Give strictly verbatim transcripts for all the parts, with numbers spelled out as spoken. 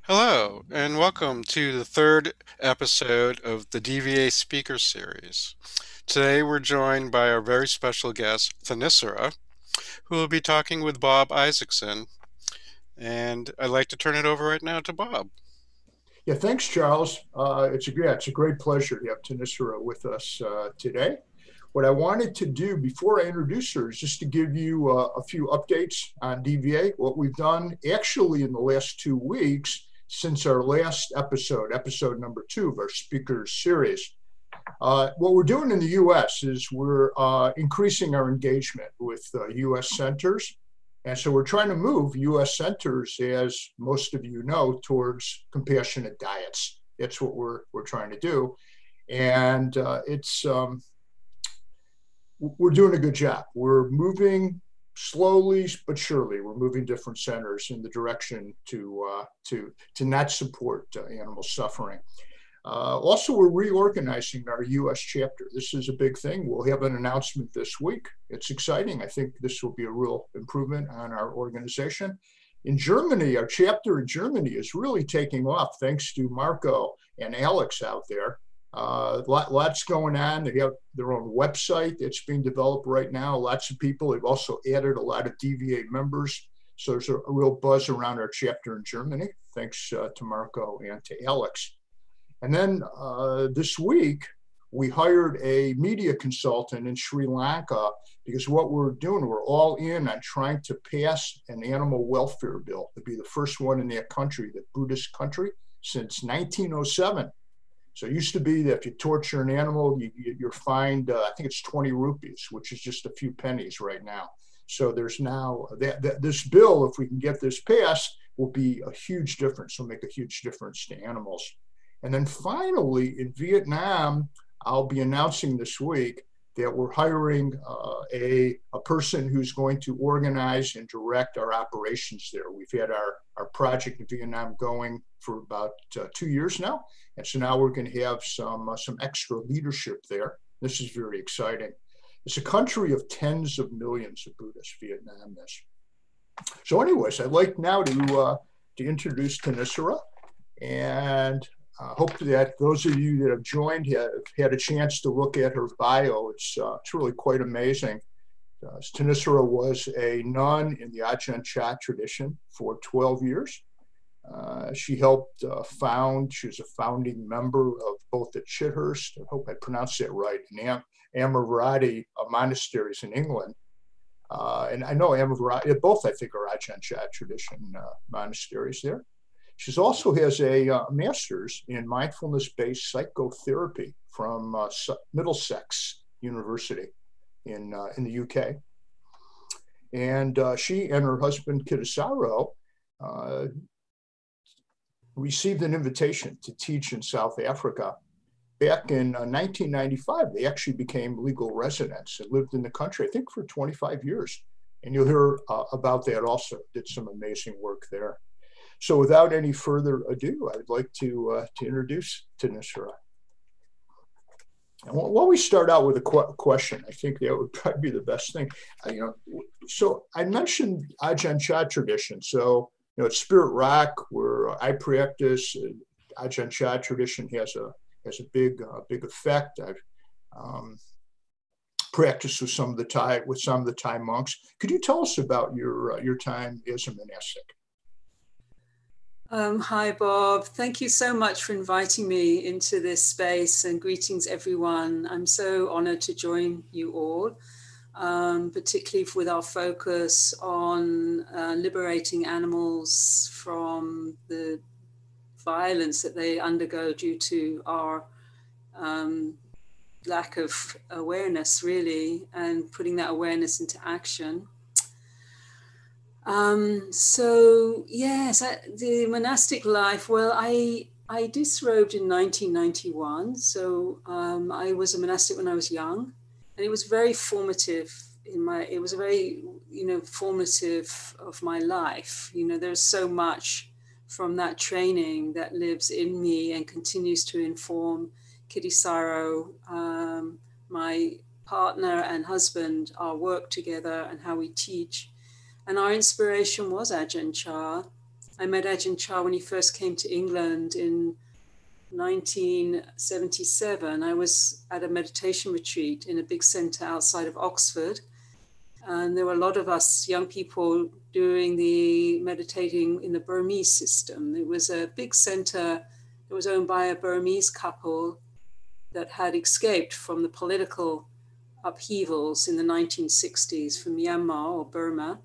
Hello, and welcome to the third episode of the D V A Speaker Series. Today we're joined by our very special guest, Thanissara, who will be talking with Bob Isaacson. And I'd like to turn it over right now to Bob. Yeah, thanks, Charles. Uh, it's a yeah, it's a great pleasure to have Thanissara with us uh, today. What I wanted to do before I introduce her is just to give you uh, a few updates on D V A. What we've done actually in the last two weeks since our last episode, episode number two of our Speaker Series. Uh, what we're doing in the U S is we're uh, increasing our engagement with uh, U S centers. And so we're trying to move U S centers, as most of you know, towards compassionate diets. That's what we're, we're trying to do. And uh, it's um, we're doing a good job. We're moving slowly but surely. We're moving different centers in the direction to uh, to to not support uh, animal suffering. Uh, also, we're reorganizing our U S chapter. This is a big thing. We'll have an announcement this week. It's exciting. I think this will be a real improvement on our organization. In Germany, our chapter in Germany is really taking off thanks to Marco and Alex out there. Uh, lot, lots going on. They have their own website that's being developed right now. Lots of people. They've also added a lot of D V A members. So there's a, a real buzz around our chapter in Germany, thanks uh, to Marco and to Alex. And then uh, this week, we hired a media consultant in Sri Lanka because what we're doing, we're all in on trying to pass an animal welfare bill to be the first one in that country, the Buddhist country, since nineteen oh seven. So it used to be that if you torture an animal, you, you're fined, uh, I think it's twenty rupees, which is just a few pennies right now. So there's now that, that this bill, if we can get this passed, will be a huge difference, will make a huge difference to animals. And then finally, in Vietnam, I'll be announcing this week that we're hiring uh, a, a person who's going to organize and direct our operations there. We've had our, our project in Vietnam going for about uh, two years now. And so now we're going to have some, uh, some extra leadership there. This is very exciting. It's a country of tens of millions of Buddhists, Vietnam is. So anyways, I'd like now to, uh, to introduce Thanissara. And I uh, hope that those of you that have joined have had a chance to look at her bio. It's, uh, it's really quite amazing. Uh, Thanissara was a nun in the Ajahn Chah tradition for twelve years. Uh, she helped uh, found, she was a founding member of both the Chithurst, I hope I pronounced that right, and Am Amaravati uh, monasteries in England. Uh, and I know Amaravati, both I think are Ajahn Chah tradition uh, monasteries there. She also has a uh, master's in mindfulness-based psychotherapy from uh, Middlesex University in, uh, in the U K. And uh, she and her husband, Kittisaro, uh, received an invitation to teach in South Africa. Back in uh, nineteen ninety-five, they actually became legal residents and lived in the country, I think, for twenty-five years. And you'll hear uh, about that also. Did some amazing work there. So without any further ado, I'd like to, uh, to introduce Thanissara. And why don't we start out with a qu question? I think that would probably be the best thing. Uh, you know, so I mentioned Ajahn Chah tradition. So, you know, at Spirit Rock, where I practice, uh, Ajahn Chah tradition has a has a big uh, big effect. I've um, practiced with some of the Thai with some of the Thai monks. Could you tell us about your uh, your time as a monastic? Um, hi, Bob. Thank you so much for inviting me into this space, and greetings, everyone. I'm so honored to join you all, um, particularly with our focus on uh, liberating animals from the violence that they undergo due to our um, lack of awareness, really, and putting that awareness into action. Um, so yes, I, the monastic life, well, I, I disrobed in nineteen ninety-one. So um, I was a monastic when I was young, and it was very formative in my, it was a very, you know, formative of my life. You know, there's so much from that training that lives in me and continues to inform Kittisaro, um, my partner and husband, our work together and how we teach. And our inspiration was Ajahn Chah. I met Ajahn Chah when he first came to England in nineteen seventy-seven. I was at a meditation retreat in a big center outside of Oxford. And there were a lot of us young people doing the meditating in the Burmese system. It was a big center that was owned by a Burmese couple that had escaped from the political upheavals in the nineteen sixties from Myanmar or Burma.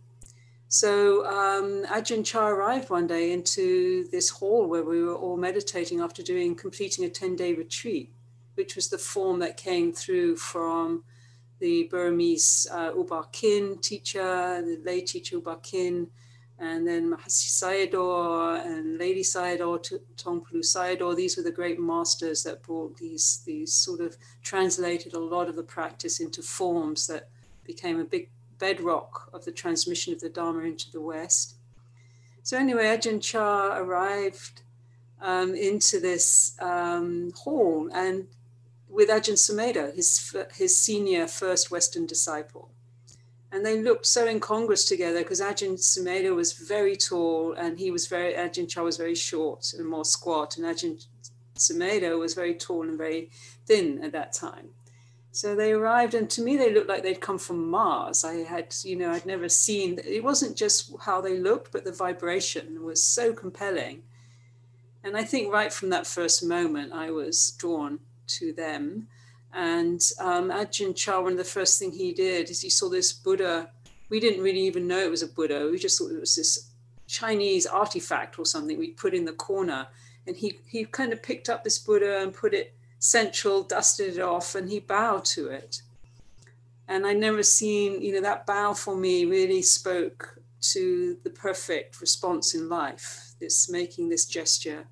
So um, Ajahn Chah arrived one day into this hall where we were all meditating after doing completing a ten-day retreat, which was the form that came through from the Burmese uh, U Ba Khin teacher, the lay teacher U Ba Khin, and then Mahasi Sayadaw and Lady Sayadaw, Tongpulu Sayadaw. These were the great masters that brought these, these sort of translated a lot of the practice into forms that became a big bedrock of the transmission of the Dharma into the West. So anyway, Ajahn Chah arrived um, into this um, hall and with Ajahn Sumedho, his, his senior first Western disciple. And they looked so incongruous together because Ajahn Sumedho was very tall and he was very, Ajahn Chah was very short and more squat, and Ajahn Sumedho was very tall and very thin at that time. So they arrived, and to me, they looked like they'd come from Mars. I had, you know, I'd never seen, it wasn't just how they looked, but the vibration was so compelling. And I think right from that first moment, I was drawn to them. And um, Ajahn Chah, one of the first things he did is he saw this Buddha. We didn't really even know it was a Buddha. We just thought it was this Chinese artifact or something we'd put in the corner. And he, he kind of picked up this Buddha and put it central, dusted it off, and he bowed to it. And I'd never seen, you know, that bow for me really spoke to the perfect response in life, this making this gesture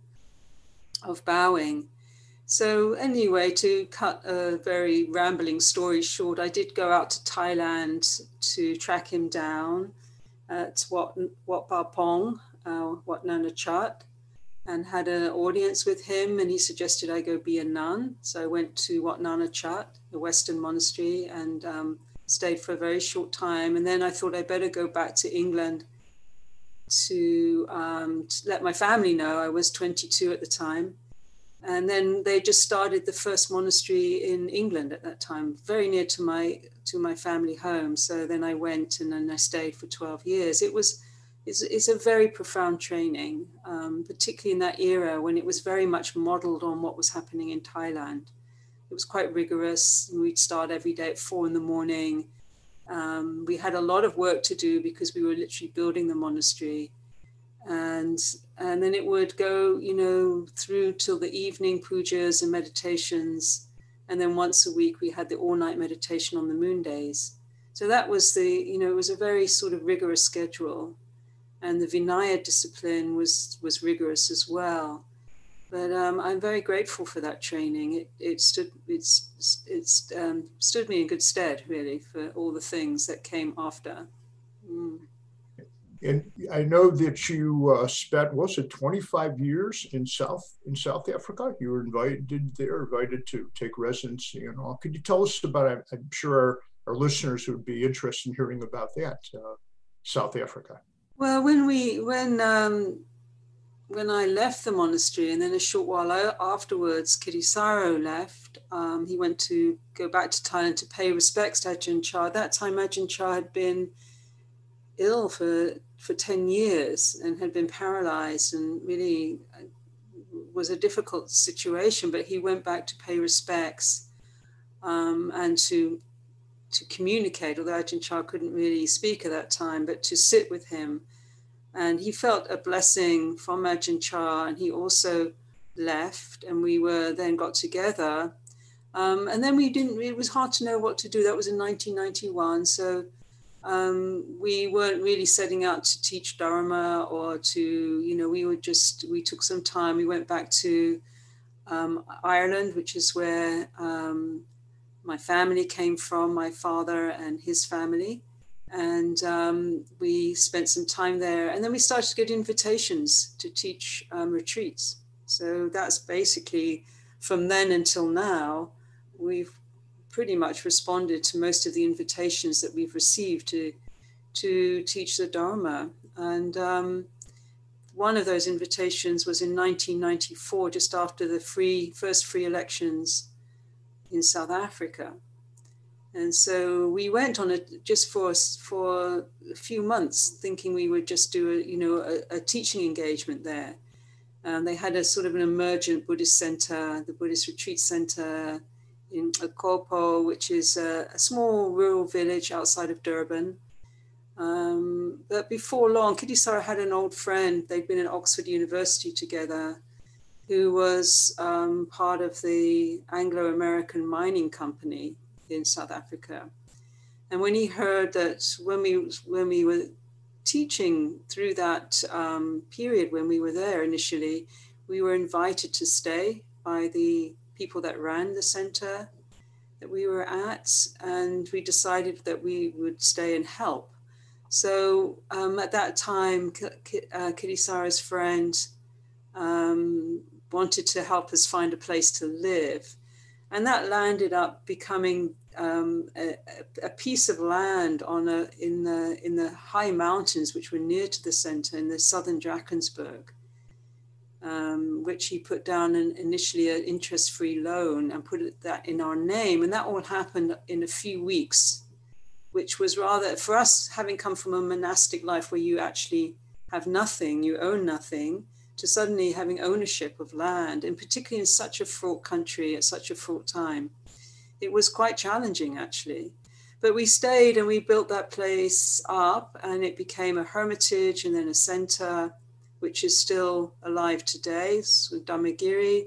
of bowing. So anyway, to cut a very rambling story short, I did go out to Thailand to track him down at Wat, Wat Pa Pong, uh, Wat Nana Chat, and had an audience with him, and he suggested I go be a nun. So I went to Wat Nana Chat, the Western monastery, and um, stayed for a very short time. And then I thought I'd better go back to England to, um, to let my family know. I was twenty-two at the time. And then they just started the first monastery in England at that time, very near to my to my family home. So then I went and then I stayed for twelve years. It was it's, it's a very profound training, um, particularly in that era when it was very much modeled on what was happening in Thailand. It was quite rigorous. We'd start every day at four in the morning. Um, we had a lot of work to do because we were literally building the monastery. And and then it would go, you know, through till the evening pujas and meditations. And then once a week, we had the all-night meditation on the moon days. So that was the, you know, it was a very sort of rigorous schedule. And the Vinaya discipline was, was rigorous as well. But um, I'm very grateful for that training. It, it stood it's it's um, stood me in good stead, really, for all the things that came after. Mm. And I know that you uh, spent, was it twenty-five years in South in South Africa? You were invited there, invited to take residency and all. Could you tell us about it? I'm sure our, our listeners would be interested in hearing about that, uh, South Africa. Well, when we when um, when I left the monastery, and then a short while afterwards, Kittisaro left. Um, he went to go back to Thailand to pay respects to Ajahn Chah. At that time, Ajahn Chah had been ill for for ten years and had been paralyzed, and really was a difficult situation, but he went back to pay respects um, and to to communicate, although Ajahn Chah couldn't really speak at that time, but to sit with him. And he felt a blessing from Ajahn Chah, and he also left, and we were then got together. Um, and then we didn't, it was hard to know what to do. That was in nineteen ninety-one. So um, we weren't really setting out to teach Dharma or to, you know, we were just, we took some time. We went back to um, Ireland, which is where um, my family came from, my father and his family. And um, we spent some time there. And then we started to get invitations to teach um, retreats. So that's basically, from then until now, we've pretty much responded to most of the invitations that we've received to, to teach the Dharma. And um, one of those invitations was in nineteen ninety-four, just after the free first free elections in South Africa. And so we went on it just for for a few months, thinking we would just do a you know a, a teaching engagement there. Um, they had a sort of an emergent Buddhist center, the Buddhist Retreat Center in Akopo, which is a, a small rural village outside of Durban. Um, but before long, Thanissara had an old friend. They'd been at Oxford University together, who was um, part of the Anglo-American mining company in South Africa. And when he heard that when we when we were teaching through that um, period when we were there initially, we were invited to stay by the people that ran the center that we were at, and we decided that we would stay and help. So um, at that time, uh, Thanissara's friend um, wanted to help us find a place to live. And that landed up becoming um, a, a piece of land on a, in, the, in the high mountains, which were near to the center in the southern Drakensberg, um, which he put down an, initially an interest-free loan and put it, that in our name. And that all happened in a few weeks, which was rather, for us, having come from a monastic life where you actually have nothing, you own nothing, to suddenly having ownership of land, and particularly in such a fraught country at such a fraught time. It was quite challenging, actually. But we stayed and we built that place up, and it became a hermitage and then a center, which is still alive today, with Dhammagiri.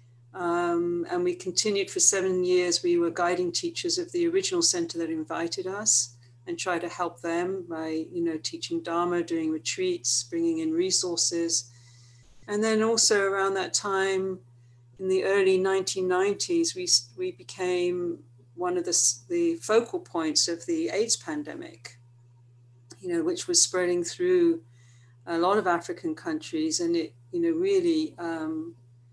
Um, and we continued for seven years. We were guiding teachers of the original center that invited us, and try to help them by, you know, teaching Dharma, doing retreats, bringing in resources. And then also around that time, in the early nineteen nineties, we, we became one of the, the focal points of the AIDS pandemic, you know, which was spreading through a lot of African countries. And it, you know, really um,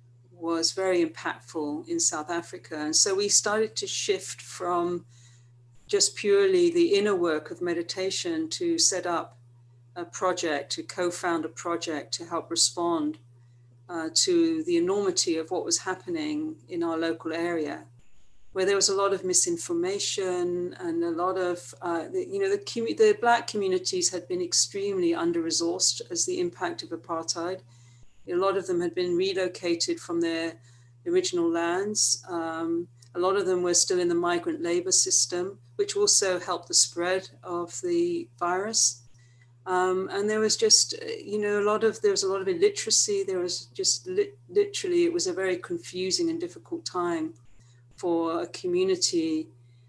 was very impactful in South Africa. And so we started to shift from just purely the inner work of meditation to set up a project, to co-found a project to help respond uh, to the enormity of what was happening in our local area, where there was a lot of misinformation and a lot of, uh, the, you know, the, commu- the Black communities had been extremely under-resourced as the impact of apartheid. A lot of them had been relocated from their original lands. Um, a lot of them were still in the migrant labor system, which also helped the spread of the virus. Um, and there was just, you know, a lot of, there was a lot of illiteracy. There was just li- literally, it was a very confusing and difficult time for a community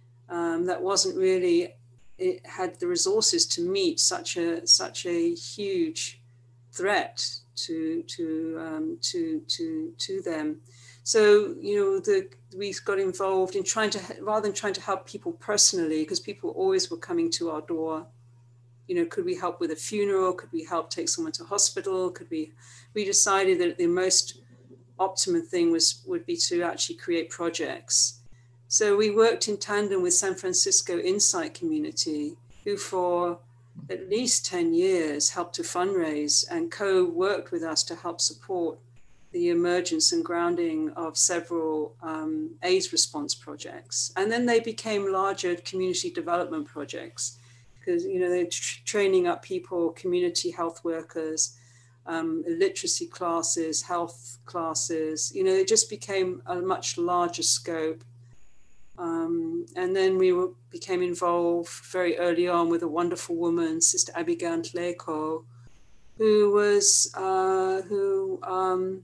um, that wasn't really, it had the resources to meet such a, such a huge threat to, to, um, to, to, to them. So, you know, the, we got involved in trying to, rather than trying to help people personally, because people always were coming to our door. You know, could we help with a funeral? Could we help take someone to hospital? Could we, we decided that the most optimum thing was, would be to actually create projects. So we worked in tandem with San Francisco Insight Community, who for at least ten years helped to fundraise and co-worked with us to help support the emergence and grounding of several um, AIDS response projects. And then they became larger community development projects, because, you know, they're tr- training up people, community health workers, um, literacy classes, health classes. You know, it just became a much larger scope. Um, and then we were, became involved very early on with a wonderful woman, Sister Abigail Ntleko, who was, uh, who um,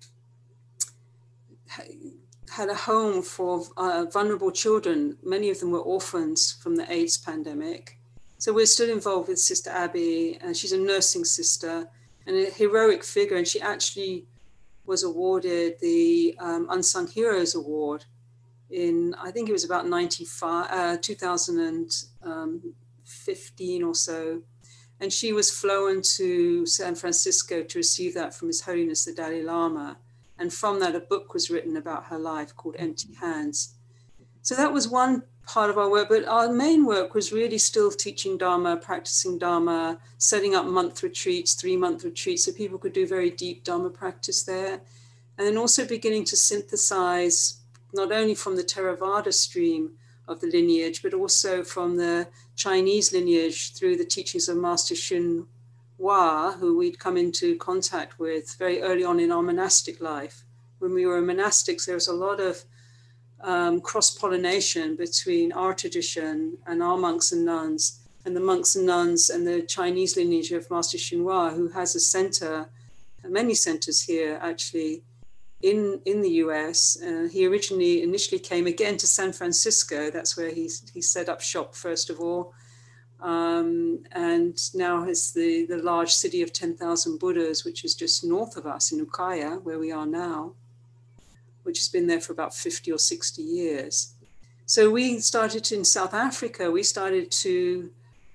had a home for uh, vulnerable children. Many of them were orphans from the AIDS pandemic. So we're still involved with Sister Abby, and she's a nursing sister and a heroic figure. And she actually was awarded the um, Unsung Heroes Award in, I think it was about ninety-five, uh, two thousand fifteen or so. And she was flown to San Francisco to receive that from His Holiness the Dalai Lama. And from that, a book was written about her life called Empty Hands. So that was one part of our work, but our main work was really still teaching Dharma, practicing Dharma, setting up month retreats, three month retreats, so people could do very deep Dharma practice there. And then also beginning to synthesize not only from the Theravada stream of the lineage, but also from the Chinese lineage through the teachings of Master Hsün Hua, who we'd come into contact with very early on in our monastic life. When we were monastics, there was a lot of um, cross-pollination between our tradition and our monks and nuns, and the monks and nuns and the Chinese lineage of Master Hsün Hua, who has a center, many centers here actually, in, in the U S. Uh, he originally, initially came again to San Francisco. That's where he, he set up shop first of all. Um, and now has the, the large city of ten thousand Buddhas, which is just north of us in Ukiah, where we are now, which has been there for about fifty or sixty years. So we started to, in South Africa, we started to,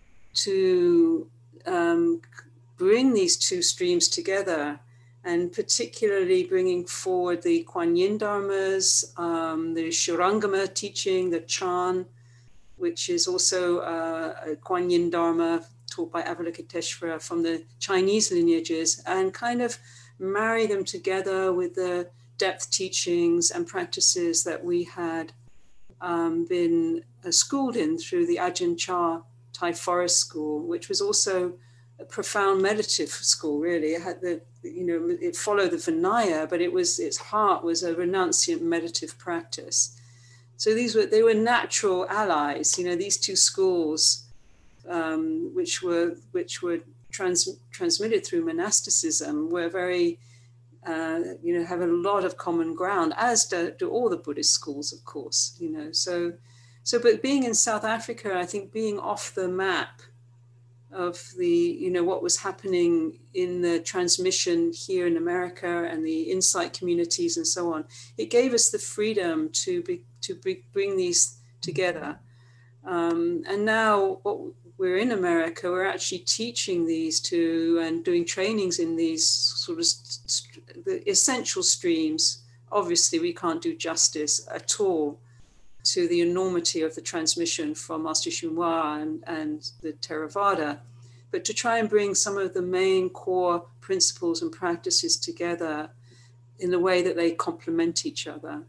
to um, bring these two streams together, and particularly bringing forward the Kuan Yin Dharmas, um, the Shurangama teaching, the Chan, which is also uh, a Kuan Yin Dharma taught by Avalokiteshvara from the Chinese lineages, and kind of marry them together with the depth teachings and practices that we had um, been uh, schooled in through the Ajahn Chah Thai Forest School, which was also a profound meditative school, really. It had the, you know, it followed the Vinaya, but it was, its heart was a renunciant meditative practice. So these were, they were natural allies, you know, these two schools, um, which were, which were trans, transmitted through monasticism, were very, uh, you know, have a lot of common ground, as do, do all the Buddhist schools, of course, you know. So, so, but being in South Africa, I think being off the map of the, you know, what was happening in the transmission here in America and the insight communities and so on, it gave us the freedom to be, to be, bring these together. Um, and now what we're in America, we're actually teaching these to and doing trainings in these sort of st- the essential streams. Obviously, we can't do justice at all to the enormity of the transmission from Master Hsün Hua and, and the Theravada, but to try and bring some of the main core principles and practices together in a way that they complement each other.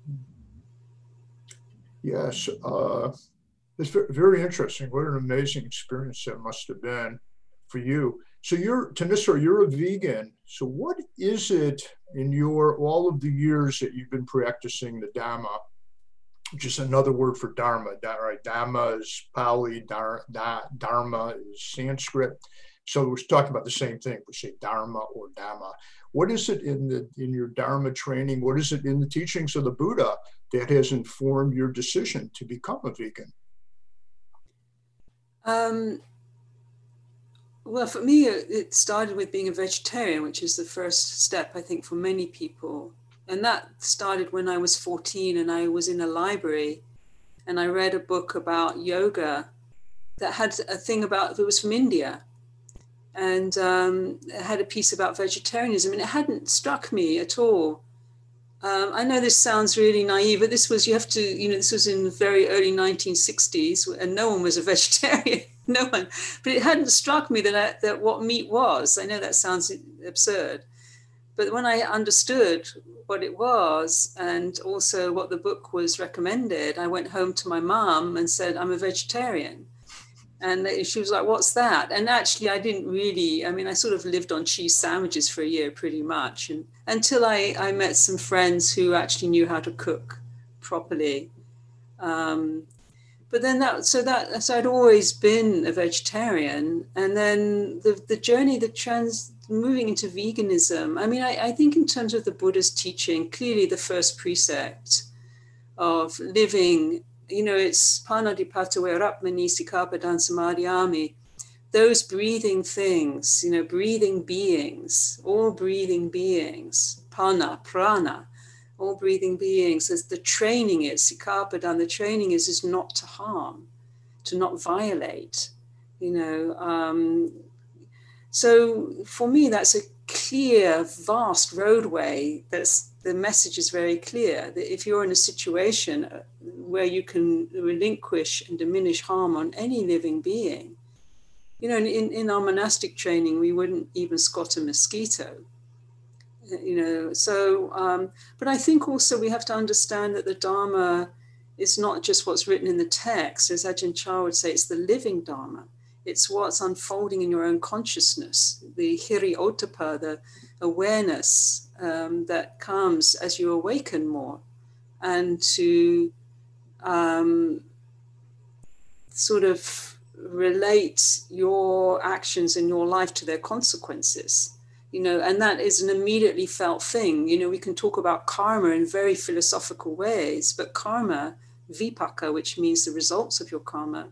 Yes, uh, it's very interesting. What an amazing experience that must have been for you. So you're, Thanissara, you're a vegan. So what is it in your, all of the years that you've been practicing the Dhamma, which is another word for Dharma, right? Dhamma is Pali, Dar, da, Dharma is Sanskrit. So we're talking about the same thing. We say Dharma or Dhamma. What is it in the in your Dharma training? What is it in the teachings of the Buddha that has informed your decision to become a vegan? Um, well, for me, it started with being a vegetarian, which is the first step, I think, for many people. And that started when I was fourteen and I was in a library and I read a book about yoga that had a thing about, it was from India, and um, it had a piece about vegetarianism, and it hadn't struck me at all. Um, I know this sounds really naive, but this was, you have to, you know, this was in the very early nineteen sixties and no one was a vegetarian, no one, but it hadn't struck me that, I, that what meat was. I know that sounds absurd, but when I understood what it was and also what the book was recommended, I went home to my mom and said, I'm a vegetarian. And she was like, what's that? And actually, I didn't really, I mean, I sort of lived on cheese sandwiches for a year pretty much. And until I, I met some friends who actually knew how to cook properly. Um, but then that, so that, so I'd always been a vegetarian. And then the, the journey, the trans, moving into veganism, I mean, I, I think in terms of the Buddha's teaching, clearly the first precept of living, you know, it's panadipatawe rapmani sikapadan samadhyami, those breathing things, you know, breathing beings, all breathing beings, pana, prana, all breathing beings, as the training is, sikapadan, the training is, is not to harm, to not violate, you know. Um, So for me, that's a clear, vast roadway. That's, the message is very clear that if you're in a situation where you can relinquish and diminish harm on any living being, you know, in, in our monastic training, we wouldn't even squat a mosquito, you know. So, um, but I think also we have to understand that the Dharma is not just what's written in the text. As Ajahn Chah would say, it's the living Dharma. It's what's unfolding in your own consciousness, the hiri ottappa, the awareness um, that comes as you awaken more, and to um, sort of relate your actions in your life to their consequences, you know, and that is an immediately felt thing. You know, we can talk about karma in very philosophical ways, but karma, vipaka, which means the results of your karma,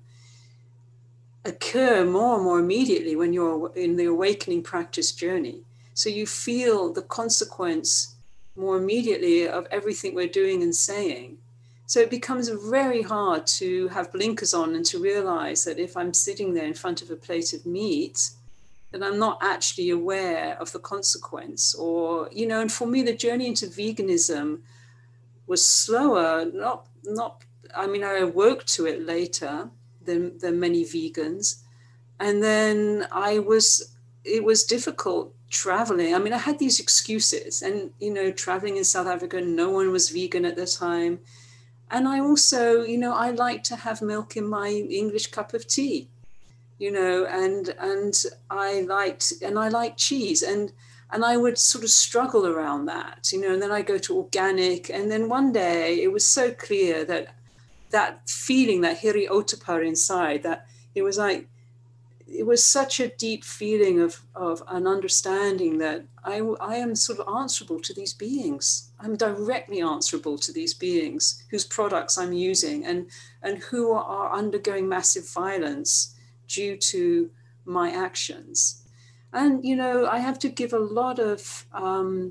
occur more and more immediately when you're in the awakening practice journey. So you feel the consequence more immediately of everything we're doing and saying. So it becomes very hard to have blinkers on and to realize that if I'm sitting there in front of a plate of meat, that I'm not actually aware of the consequence. Or, you know, and for me, the journey into veganism was slower, not, not, I mean, I awoke to it later than, than many vegans. And then I was, it was difficult traveling. I mean, I had these excuses and, you know, traveling in South Africa, no one was vegan at the time. And I also, you know, I like to have milk in my English cup of tea, you know, and, and I liked, and I like cheese, and, and I would sort of struggle around that, you know, and then I go to organic. And then one day it was so clear that that feeling, that hiri ottappa inside, that it was like, it was such a deep feeling of, of an understanding that I, I am sort of answerable to these beings. I'm directly answerable to these beings whose products I'm using, and, and who are undergoing massive violence due to my actions. And, you know, I have to give a lot of, um,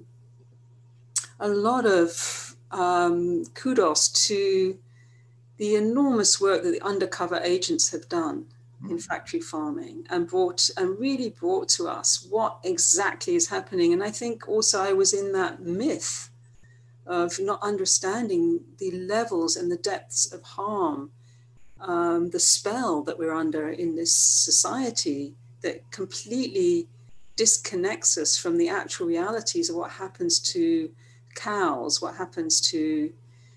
a lot of um, kudos to the enormous work that the undercover agents have done in factory farming, and brought and really brought to us what exactly is happening. And I think also I was in that myth of not understanding the levels and the depths of harm, um, the spell that we're under in this society that completely disconnects us from the actual realities of what happens to cows, what happens to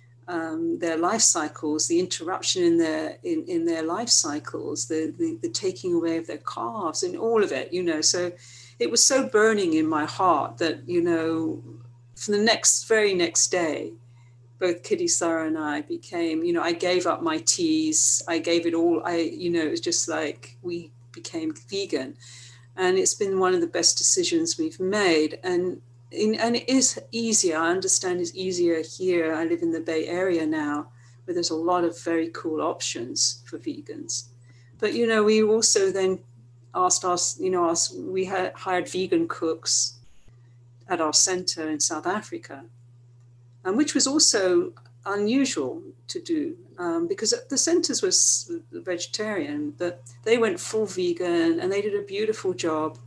Um, their life cycles, the interruption in their in, in their life cycles, the, the the taking away of their calves, and all of it, you know. So it was so burning in my heart that, you know, for the next very next day, both Thanissara and I became, you know, I gave up my teas, I gave it all. I, you know, it was just like we became vegan, and it's been one of the best decisions we've made. And In, and it is easier, I understand it's easier here. I live in the Bay Area now, where there's a lot of very cool options for vegans. But, you know, we also then asked us, you know, us, we had hired vegan cooks at our center in South Africa, and which was also unusual to do, um, because the centers was vegetarian, but they went full vegan and they did a beautiful job.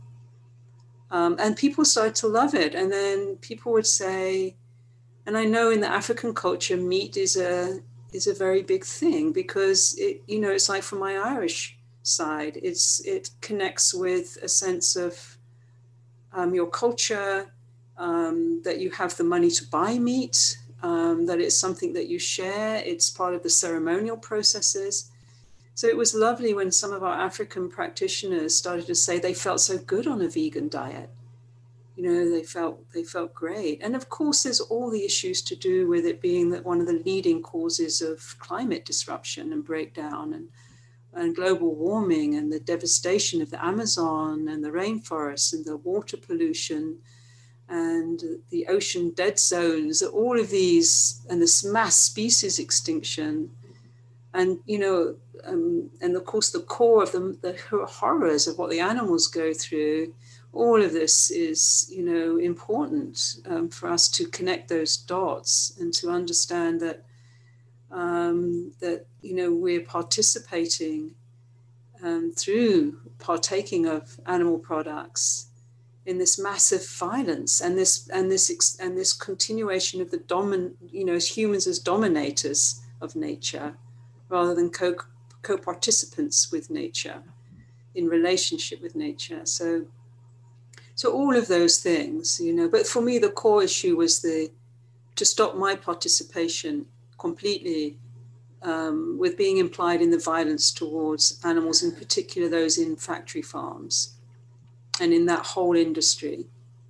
Um, and people started to love it. And then people would say, and I know in the African culture, meat is a is a very big thing, because it, you know, it's like from my Irish side, it's it connects with a sense of um, your culture, um, that you have the money to buy meat, um, that it's something that you share. It's part of the ceremonial processes. So it was lovely when some of our African practitioners started to say they felt so good on a vegan diet. You know, they felt they felt great. And of course, there's all the issues to do with it being that one of the leading causes of climate disruption and breakdown, and, and global warming, and the devastation of the Amazon and the rainforests, and the water pollution, and the ocean dead zones, all of these, and this mass species extinction. And, you know, um, and of course, the core of the, the horrors of what the animals go through, all of this is, you know, important um, for us to connect those dots and to understand that, um, that, you know, we're participating um, through partaking of animal products in this massive violence and this and this and this continuation of the domin you know as humans as dominators of nature rather than co co-participants with nature in relationship with nature. So so all of those things, you know, but for me the core issue was the to stop my participation completely um, with being implied in the violence towards animals, in particular those in factory farms and in that whole industry.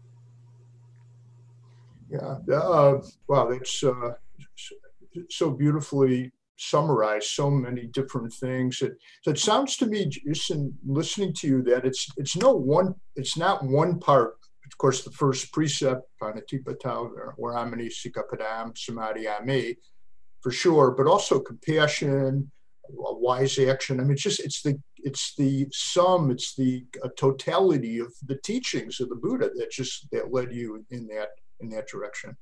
Yeah, uh, wow, that's uh, so beautifully summarized, so many different things. It, so it sounds to me, just in listening to you, that it's it's no one, it's not one part. Of course, the first precept, Panatipatau, where Amini Sikapadam, Samadhi Ami, for sure, but also compassion, wise action. I mean, it's just, it's the, it's the sum, it's the uh, totality of the teachings of the Buddha that just, that led you in that, in that direction.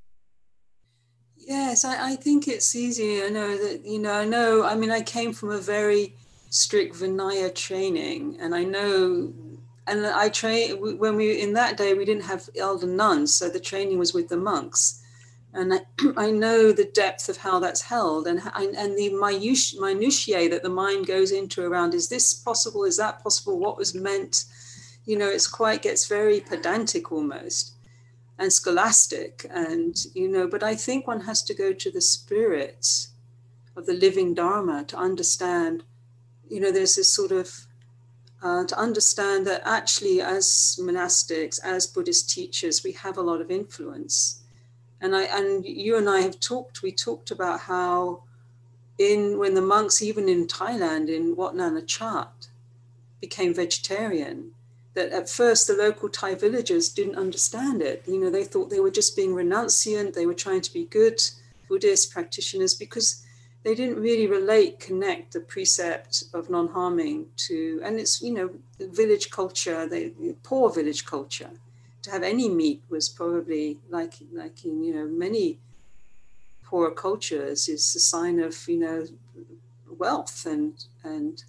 Yes, I, I think it's easy. I know that, you know, I know, I mean, I came from a very strict Vinaya training, and I know, and I train, when we, in that day, we didn't have elder nuns, so the training was with the monks. And I, I know the depth of how that's held, and, and the minutiae that the mind goes into around, is this possible? Is that possible? What was meant? You know, it's quite, gets very pedantic almost and scholastic. And, you know, but I think one has to go to the spirit of the living Dharma to understand, you know, there's this sort of, uh, to understand that actually as monastics, as Buddhist teachers, we have a lot of influence. And I and you and I have talked, we talked about how in when the monks, even in Thailand, in Wat Nanachat, became vegetarian, that at first the local Thai villagers didn't understand it. You know, they thought they were just being renunciant, they were trying to be good Buddhist practitioners, because they didn't really relate, connect the precept of non-harming to, and it's, you know, the village culture, the poor village culture. To have any meat was probably, like like in, you know, many poorer cultures, is a sign of, you know, wealth and and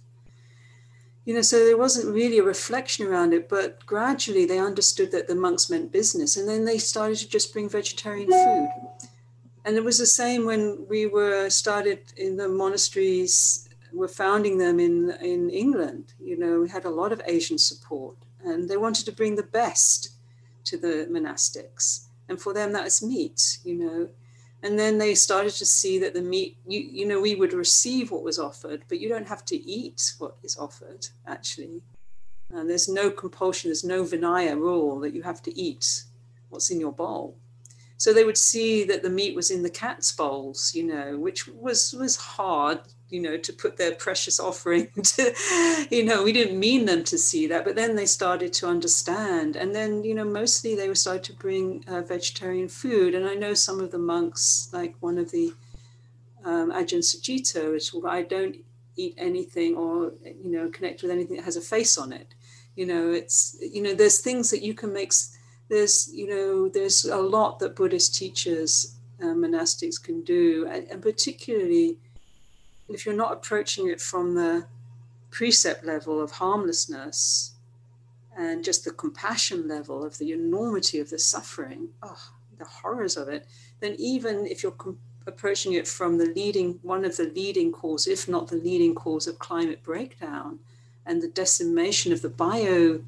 you know, so there wasn't really a reflection around it. But gradually they understood that the monks meant business, and then they started to just bring vegetarian food. And it was the same when we were started in the monasteries, we're founding them in in England. You know, we had a lot of Asian support, and they wanted to bring the best to the monastics, and for them that was meat, you know. And then they started to see that the meat, you, you know, we would receive what was offered, but you don't have to eat what is offered, actually. And there's no compulsion, there's no Vinaya rule that you have to eat what's in your bowl. So they would see that the meat was in the cat's bowls, you know, which was was hard, you know, to put their precious offering to, you know, we didn't mean them to see that, but then they started to understand. And then, you know, mostly they were started to bring uh, vegetarian food. And I know some of the monks, like one of the um, Ajahn Sujito, is, well, I don't eat anything or, you know, connect with anything that has a face on it. You know, it's, you know, there's things that you can make, there's, you know, there's a lot that Buddhist teachers, uh, monastics can do, and, and particularly if you're not approaching it from the precept level of harmlessness and just the compassion level of the enormity of the suffering, oh, the horrors of it, then even if you're com- approaching it from the leading, one of the leading cause, if not the leading cause of climate breakdown and the decimation of the biosphere,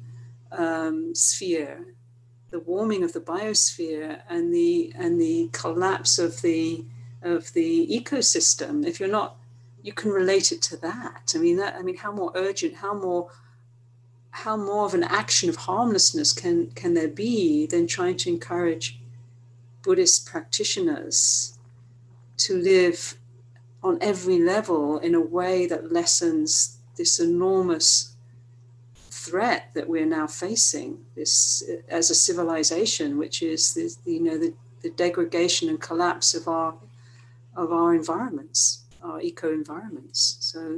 um, the warming of the biosphere and the and the collapse of the of the ecosystem, if you're not, you can relate it to that. I mean, that, I mean, how more urgent, how more, how more of an action of harmlessness can, can there be than trying to encourage Buddhist practitioners to live on every level in a way that lessens this enormous threat that we're now facing, this as a civilization, which is this, you know, the, the degradation and collapse of our of our environments, our eco environments. So,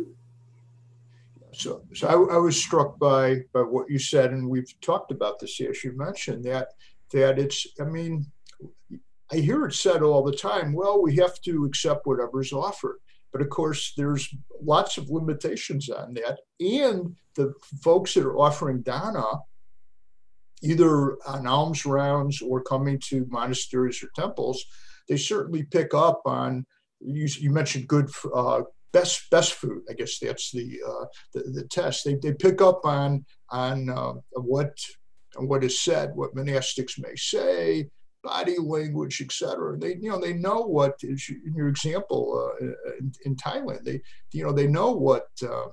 so, so I, I was struck by by what you said, and we've talked about this, as you mentioned, that that it's, I mean, I hear it said all the time, well, we have to accept whatever's offered. But of course, there's lots of limitations on that. And the folks that are offering dana, either on alms rounds or coming to monasteries or temples, they certainly pick up on, you, you mentioned good, uh, best best food. I guess that's the uh, the, the test. They, they pick up on, on uh, what, what is said, what monastics may say, body language, et cetera. They, you know, they know what is, in your example uh, in, in Thailand, they, you know, they know what, um,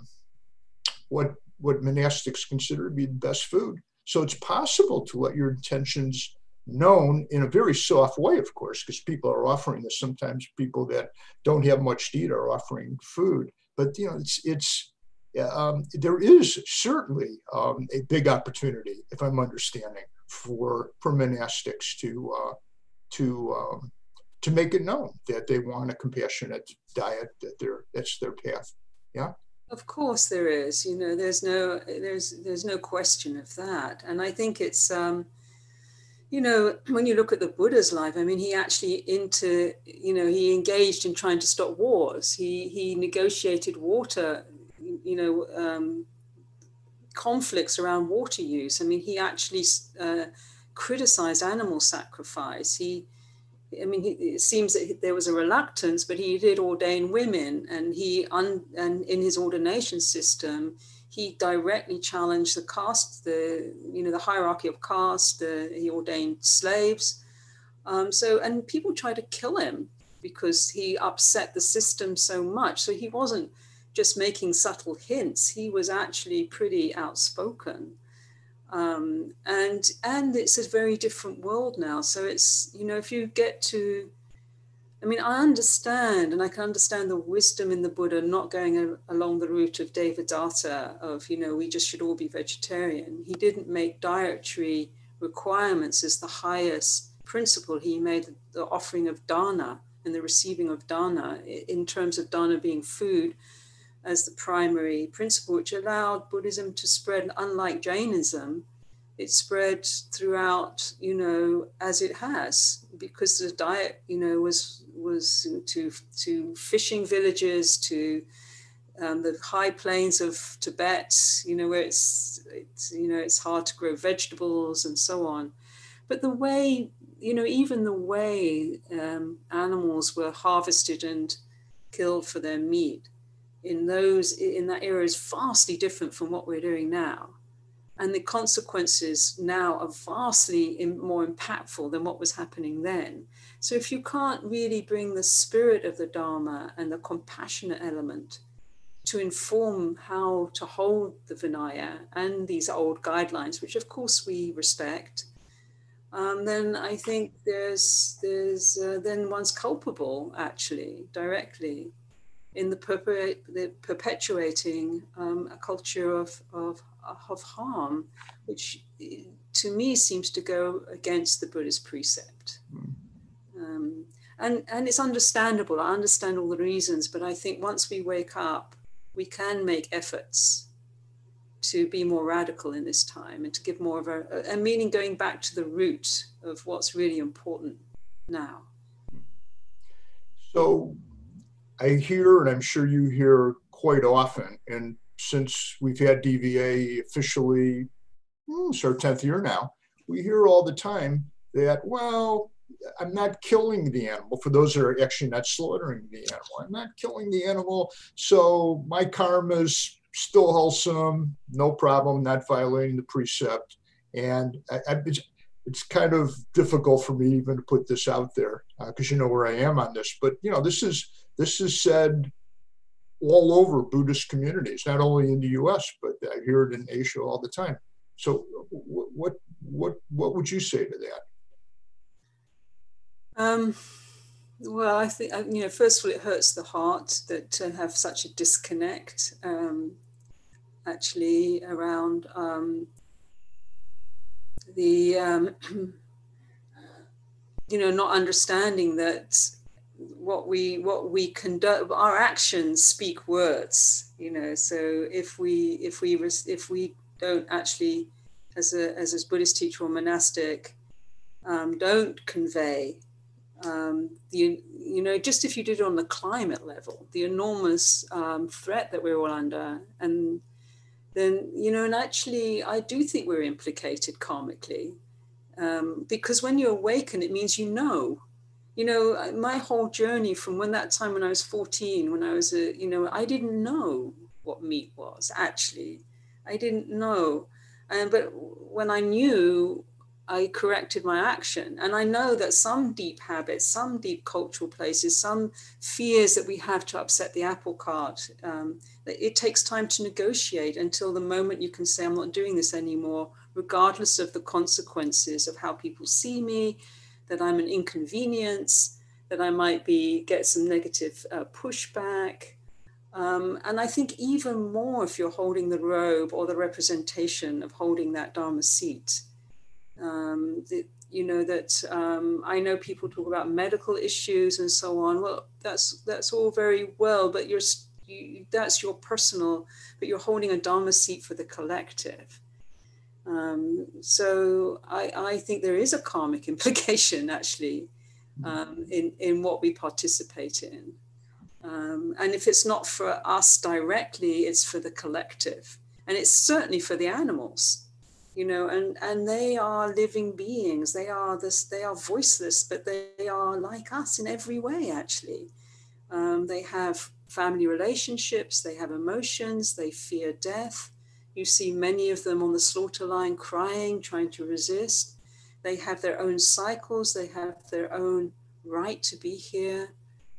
what, what monastics consider to be the best food. So it's possible to let your intentions known in a very soft way, of course, because people are offering this. Sometimes people that don't have much to eat are offering food. But, you know, it's, it's, um, there is certainly um, a big opportunity, if I'm understanding, for, for monastics to, uh, to, um, to make it known that they want a compassionate diet, that they're, that's their path. Yeah. Of course there is, you know, there's no, there's, there's no question of that. And I think it's, um, you know, when you look at the Buddha's life, I mean, he actually into, you know, he engaged in trying to stop wars. He, he negotiated water, you know, um, conflicts around water use. I mean, he actually uh, criticized animal sacrifice. He, I mean, he, it seems that there was a reluctance, but he did ordain women, and he, un, and in his ordination system, he directly challenged the caste, the, you know, the hierarchy of caste. Uh, he ordained slaves. Um, so, and people tried to kill him because he upset the system so much. So he wasn't just making subtle hints. He was actually pretty outspoken. Um, and and it's a very different world now. So it's, you know, if you get to, I mean, I understand, and I can understand the wisdom in the Buddha not going a, along the route of Devadatta of, you know, we just should all be vegetarian. He didn't make dietary requirements as the highest principle. He made the, the offering of dana and the receiving of dana in terms of dana being food as the primary principle, which allowed Buddhism to spread. Unlike Jainism, it spread throughout, you know, as it has, because the diet, you know, was was to to fishing villages, to um, the high plains of Tibet, you know, where it's, it's, you know, it's hard to grow vegetables and so on. But the way, you know, even the way um, animals were harvested and killed for their meat in those, in that era is vastly different from what we're doing now. And the consequences now are vastly more impactful than what was happening then. So if you can't really bring the spirit of the Dharma and the compassionate element to inform how to hold the Vinaya and these old guidelines, which of course we respect, um, then I think there's, there's uh, then one's culpable actually, directly, in the, perpe the perpetuating um, a culture of, of, of harm, which to me seems to go against the Buddhist precept. Um, and, and it's understandable. I understand all the reasons, but I think once we wake up, we can make efforts to be more radical in this time and to give more of a, a meaning, going back to the root of what's really important now. So I hear, and I'm sure you hear quite often, and since we've had D V A officially, hmm, it's our tenth year now, we hear all the time that, well, I'm not killing the animal. For those that are actually not slaughtering the animal, I'm not killing the animal, so my karma's still wholesome, no problem, not violating the precept. And I, I, it's, it's kind of difficult for me even to put this out there because uh, you know where I am on this. But you know, this is this is said all over Buddhist communities, not only in the U S, but I hear it in Asia all the time. So what what what would you say to that? Um, well, I think, you know, first of all, it hurts the heart that to have such a disconnect um, actually around um, the, um, you know, not understanding that what we, what we conduct, our actions speak words, you know, so if we, if we, if we don't actually, as a, as a Buddhist teacher or monastic, um, don't convey Um, the, you know, just if you did it on the climate level, the enormous um, threat that we're all under, and then, you know, and actually I do think we're implicated karmically, um, because when you awaken, it means you know. You know, my whole journey from when that time when I was fourteen, when I was a, you know, I didn't know what meat was, actually. I didn't know. And, but when I knew, I corrected my action. And I know that some deep habits, some deep cultural places, some fears that we have to upset the apple cart, um, it takes time to negotiate until the moment you can say, I'm not doing this anymore, regardless of the consequences of how people see me, that I'm an inconvenience, that I might be get some negative uh, pushback. Um, and I think even more if you're holding the robe or the representation of holding that Dharma seat. Um, the, you know, that um, I know people talk about medical issues and so on. Well, that's that's all very well, but you're, you, that's your personal, but you're holding a Dharma seat for the collective. Um, so I, I think there is a karmic implication actually um, in, in what we participate in. Um, and if it's not for us directly, it's for the collective. And it's certainly for the animals, you know, and, and they are living beings. They are this, they are voiceless, but they are like us in every way, actually. Um, they have family relationships, they have emotions, they fear death. You see many of them on the slaughter line crying, trying to resist. They have their own cycles. They have their own right to be here.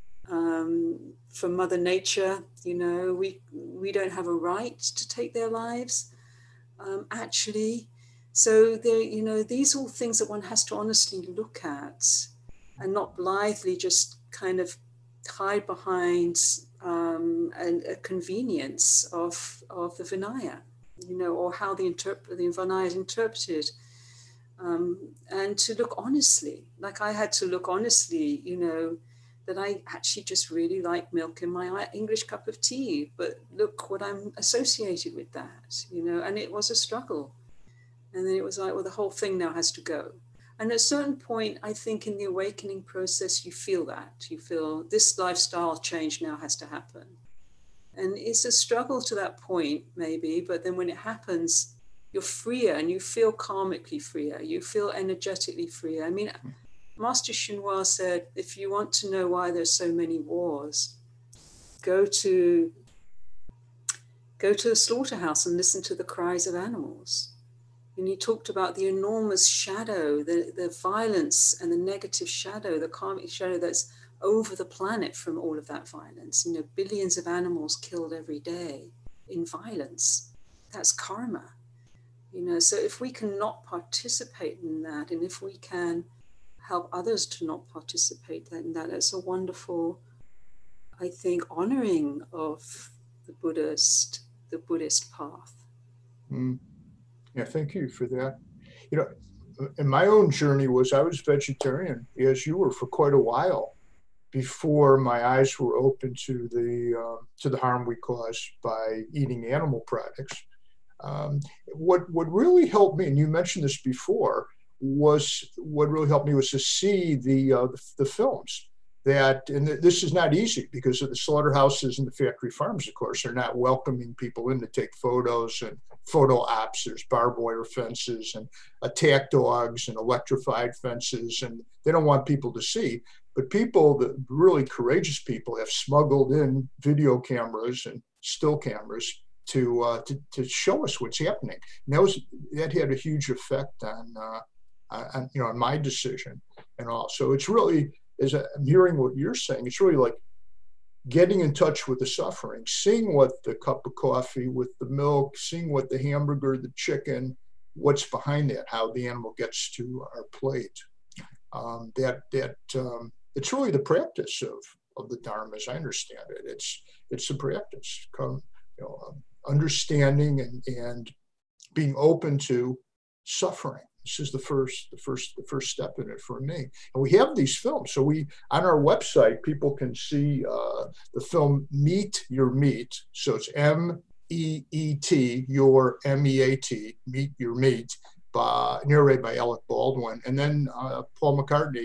Um, for Mother Nature, you know, we we don't have a right to take their lives, um, actually. So there, you know, these are all things that one has to honestly look at, and not blithely just kind of hide behind um, an, a convenience of of the Vinaya. You know, or how the, interp- the Vinaya is interpreted, um, and to look honestly, like I had to look honestly, you know, that I actually just really like milk in my English cup of tea, but look what I'm associated with that, you know, and it was a struggle. And then it was like, well, the whole thing now has to go. And at a certain point, I think in the awakening process, you feel that, you feel this lifestyle change now has to happen. And it's a struggle to that point, maybe, but then when it happens, you're freer and you feel karmically freer. You feel energetically freer. I mean, Master Chinois said, if you want to know why there's so many wars, go to, go to the slaughterhouse and listen to the cries of animals. And he talked about the enormous shadow, the, the violence and the negative shadow, the karmic shadow that's over the planet from all of that violence. You know, billions of animals killed every day in violence. That's karma. You know, so if we can not participate in that, and if we can help others to not participate in that, it's a wonderful, I think, honoring of the Buddhist, the Buddhist path. Mm. Yeah, thank you for that. You know, and my own journey was I was vegetarian, as you were, for quite a while before my eyes were open to the uh, to the harm we cause by eating animal products. Um, what what really helped me, and you mentioned this before, was what really helped me was to see the uh, the, the films. That, and this is not easy because of the slaughterhouses and the factory farms, of course, are not welcoming people in to take photos and photo ops. There's barbed wire fences and attack dogs and electrified fences, and they don't want people to see. But people, the really courageous people, have smuggled in video cameras and still cameras to uh, to, to show us what's happening. And that was that had a huge effect on, uh, on you know on my decision and all. So it's really, as I'm hearing what you're saying, it's really like getting in touch with the suffering, seeing what the cup of coffee with the milk, seeing what the hamburger, the chicken, what's behind that, how the animal gets to our plate. Um, that that um, it's really the practice of of the Dharma, as I understand it. It's it's the practice, come you know, um, understanding and and being open to suffering. This is the first, the first, the first step in it for me. And we have these films. So we, on our website, people can see uh, the film Meet Your Meat. So it's M E E T, your M E A T, Meet Your Meat, by, narrated by Alec Baldwin. And then uh, Paul McCartney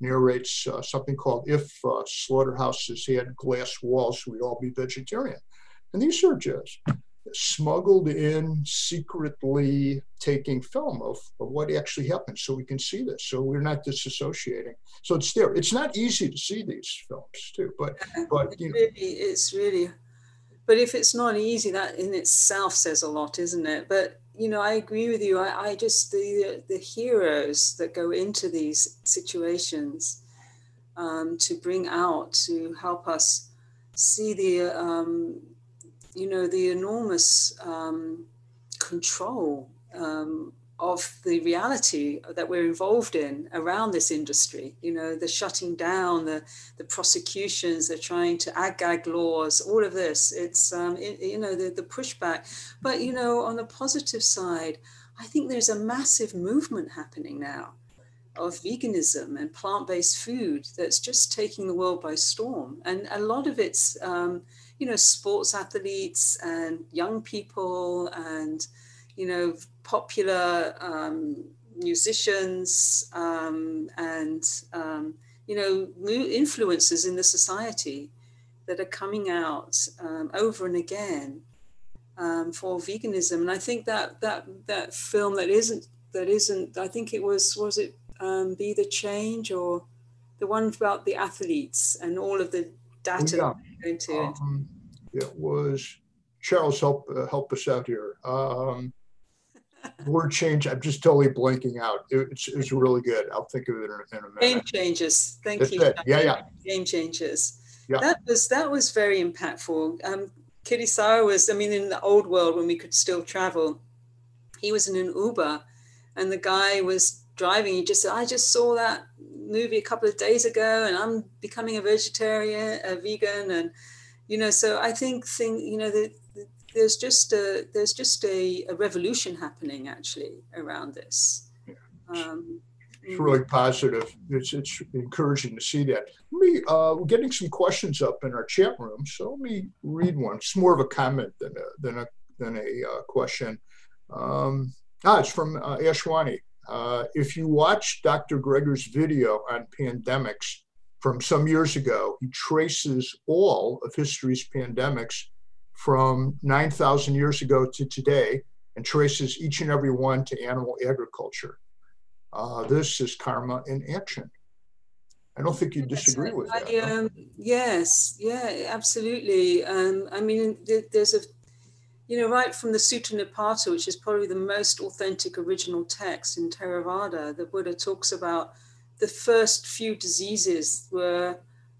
narrates uh, something called If uh, Slaughterhouses Had Glass Walls, We'd All Be Vegetarian. And these are just smuggled in, secretly taking film of, of what actually happened so we can see this. So we're not disassociating. So it's there. It's not easy to see these films too, but, but you know. Really, it's really, but if it's not easy, that in itself says a lot, isn't it? But, you know, I agree with you. I, I just, the, the heroes that go into these situations um, to bring out, to help us see the, um, you know, the enormous um, control um, of the reality that we're involved in around this industry. You know, the shutting down, the the prosecutions, they're trying to ag-gag laws, all of this. It's, um, it, you know, the, the pushback. But, you know, on the positive side, I think there's a massive movement happening now of veganism and plant-based food that's just taking the world by storm. And a lot of it's, um, you know, sports athletes and young people and, you know, popular um, musicians um, and, um, you know, influencers in the society that are coming out um, over and again um, for veganism. And I think that that that film that isn't, that isn't, I think it was, was it um, Be the Change, or the one about the athletes and all of the data Oh, yeah. into um, it was, Charles, help uh, help us out here. Um, word change, I'm just totally blanking out. It, it's, it's really good. I'll think of it in, in a minute. Game Changers. Thank That's you. it. Yeah, yeah. Game Changers. Yeah. That was that was very impactful. Um, Thanissara was, I mean, in the old world when we could still travel, he was in an Uber, and the guy was driving. He just said, "I just saw that movie a couple of days ago, and I'm becoming a vegetarian, a vegan," and you know. So I think, thing, you know, the, the, there's just a there's just a, a revolution happening actually around this. Yeah. Um, It's really positive. It's, it's encouraging to see that. Let me, uh, we're getting some questions up in our chat room, so let me read one. It's more of a comment than a, than a, than a uh, question. Um, ah, it's from uh, Ashwani. Uh, if you watch Doctor Greger's video on pandemics from some years ago, he traces all of history's pandemics from nine thousand years ago to today and traces each and every one to animal agriculture. Uh, this is karma in action. I don't think you disagree yes, with I, that. um, Huh? Yes, yeah, absolutely. Um, I mean, there's a, you know, right from the Sutta Nipata, which is probably the most authentic original text in Theravada, the Buddha talks about the first few diseases were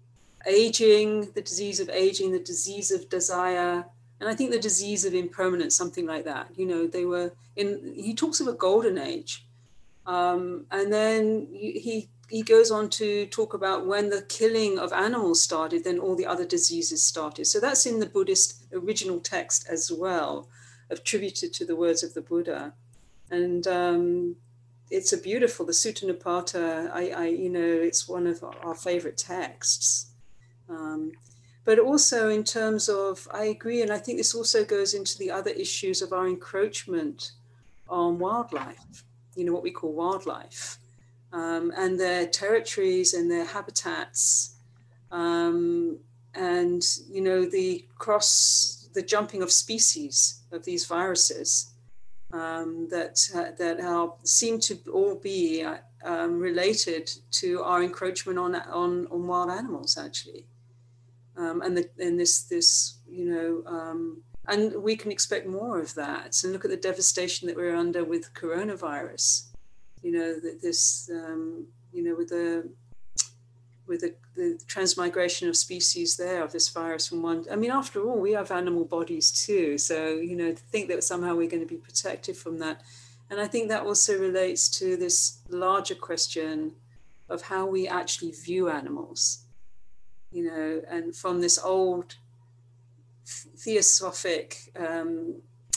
aging, the disease of aging, the disease of desire, and I think the disease of impermanence, something like that. You know, they were in, he talks of a golden age. Um, and then he he goes on to talk about when the killing of animals started, then all the other diseases started. So that's in the Buddhist original text as well, attributed to the words of the Buddha. And um, it's a beautiful, the Sutta Nipata, I, I, you know, it's one of our favorite texts. Um, but also in terms of, I agree, and I think this also goes into the other issues of our encroachment on wildlife. You know, what we call wildlife, um, and their territories and their habitats, um, and, you know, the cross, the jumping of species of these viruses um, that, uh, that are, seem to all be uh, um, related to our encroachment on, on, on wild animals, actually. Um, and, the, and this, this, you know, um, and we can expect more of that. And look at the devastation that we're under with coronavirus. You know, this, um, you know, with the with the, the transmigration of species there, of this virus from one. I mean, after all, we have animal bodies too. So, you know, to think that somehow we're going to be protected from that. And I think that also relates to this larger question of how we actually view animals. You know, and from this old theosophic um,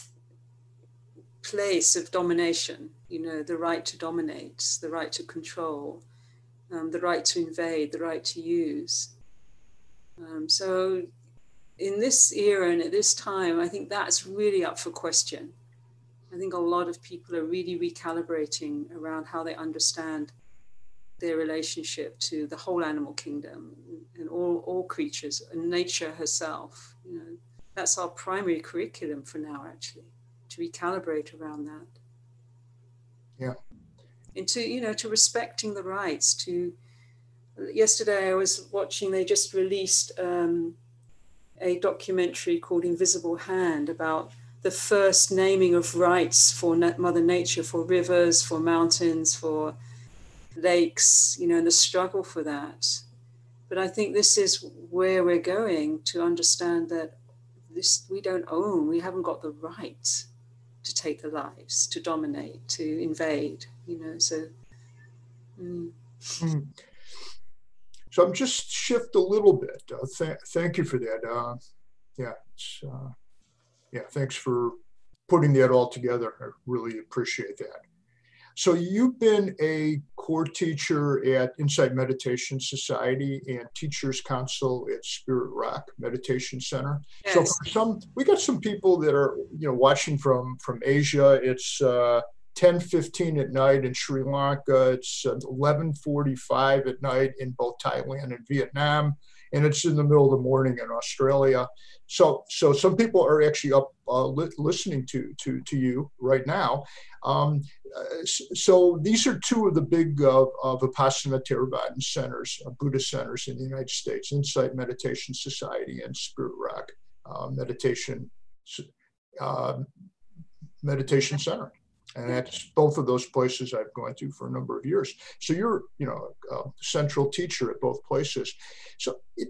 place of domination, you know, the right to dominate, the right to control, um, the right to invade, the right to use. Um, so in this era and at this time, I think that's really up for question. I think a lot of people are really recalibrating around how they understand their relationship to the whole animal kingdom and all, all creatures and nature herself. You know, that's our primary curriculum for now, actually, to recalibrate around that. Yeah. Into, you know, to respecting the rights. To yesterday I was watching, they just released um, a documentary called Invisible Hand about the first naming of rights for Mother Nature, for rivers, for mountains, for lakes, you know, and the struggle for that. But I think this is where we're going, to understand that this we don't own, we haven't got the right to take the lives, to dominate, to invade, you know, so. Mm. Mm. So I'm just shift a little bit. Uh, th thank you for that. Uh, yeah, it's, uh, yeah, thanks for putting that all together. I really appreciate that. So you've been a core teacher at Insight Meditation Society and Teachers Council at Spirit Rock Meditation Center. Yes. So for some, we got some people that are, you know, watching from, from Asia. It's uh, ten fifteen at night in Sri Lanka. It's eleven forty-five at night in both Thailand and Vietnam. And it's in the middle of the morning in Australia. So, so some people are actually up uh, li listening to, to, to you right now. Um, so these are two of the big uh, uh, Vipassana Theravada centers, uh, Buddhist centers in the United States, Insight Meditation Society and Spirit Rock uh, Meditation, uh, Meditation Center. And that's both of those places I've gone to for a number of years. So you're, you know, a central teacher at both places. So it,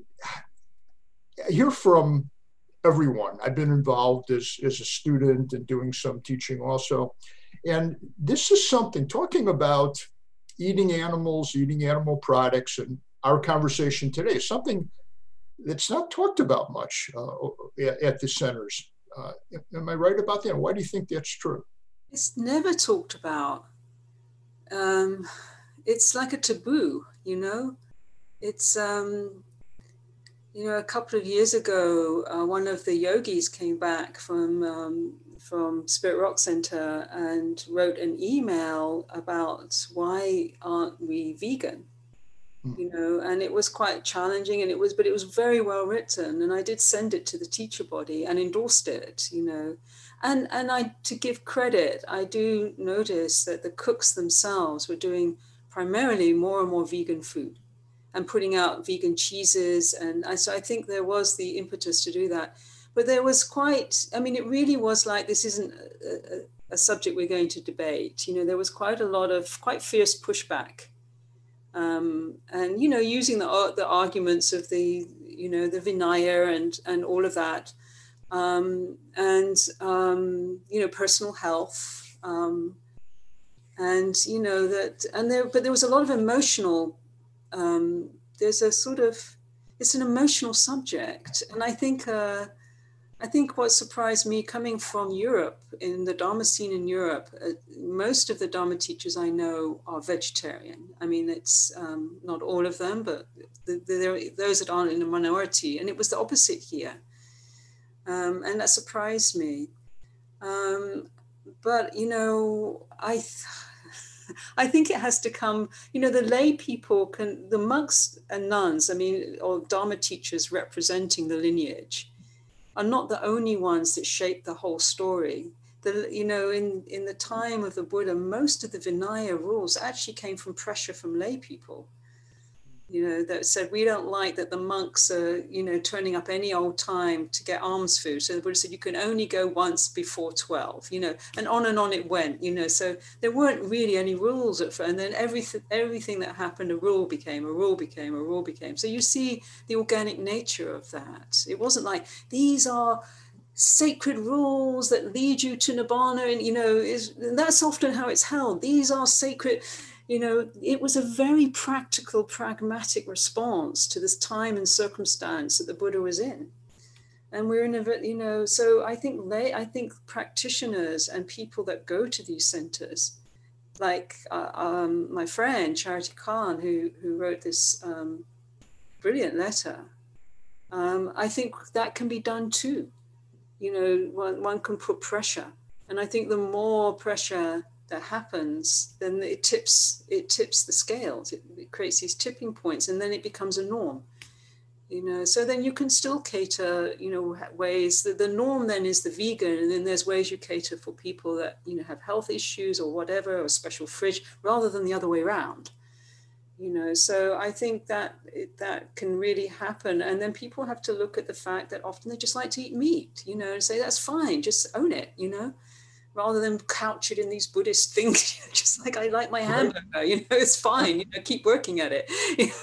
I hear from everyone. I've been involved as, as a student and doing some teaching also. And this is something, talking about eating animals, eating animal products, and our conversation today is something that's not talked about much uh, at, at the centers. Uh, am I right about that? Why do you think that's true? It's never talked about. Um, it's like a taboo, you know? It's, um, you know, a couple of years ago, uh, one of the yogis came back from, um, from Spirit Rock Center and wrote an email about why aren't we vegan? You know, and it was quite challenging, and it was, but it was very well written. And I did send it to the teacher body and endorsed it, you know. And, and I, to give credit, I do notice that the cooks themselves were doing primarily more and more vegan food and putting out vegan cheeses. And I, so I think there was the impetus to do that. But there was quite, I mean, it really was like, this isn't a, a, a subject we're going to debate. You know, there was quite a lot of quite fierce pushback. Um, and, you know, using the, the arguments of the, you know, the Vinaya and, and all of that. Um, and, um, you know, personal health. Um, and, you know, that, and there, but there was a lot of emotional, um, there's a sort of, it's an emotional subject. And I think, uh, I think what surprised me coming from Europe, in the Dharma scene in Europe, uh, most of the Dharma teachers I know are vegetarian. I mean, it's um, not all of them, but the, the, there are those that aren't in a minority. And it was the opposite here. Um, and that surprised me. Um, but, you know, I, th I think it has to come, you know, the lay people can, the monks and nuns, I mean, or Dharma teachers representing the lineage, are not the only ones that shape the whole story. The, you know, in, in the time of the Buddha, most of the Vinaya rules actually came from pressure from lay people, you know, that said, we don't like that the monks are, you know, turning up any old time to get alms food. So the Buddha said, you can only go once before twelve, you know, and on and on it went, you know, so there weren't really any rules at first. And then everything, everything that happened, a rule became, a rule became, a rule became. So you see the organic nature of that. It wasn't like, these are sacred rules that lead you to Nibbana. And, you know, is, that's often how it's held. These are sacred. You know, it was a very practical, pragmatic response to this time and circumstance that the Buddha was in. And we're in a, you know, so I think lay, I think practitioners and people that go to these centers, like uh, um, my friend Charity Khan, who, who wrote this um, brilliant letter, um, I think that can be done too. You know, one, one can put pressure. And I think the more pressure that happens, then it tips it tips the scales. It, it creates these tipping points, and then it becomes a norm. You know, so then you can still cater, you know, ways that the norm then is the vegan, and then there's ways you cater for people that, you know, have health issues or whatever, or a special fridge, rather than the other way around. You know, so I think that it, that can really happen. And then people have to look at the fact that often they just like to eat meat, you know, and say, that's fine, just own it, you know, rather than couch it in these Buddhist things, just like, I like my hamburger, you know, it's fine, you know, keep working at it.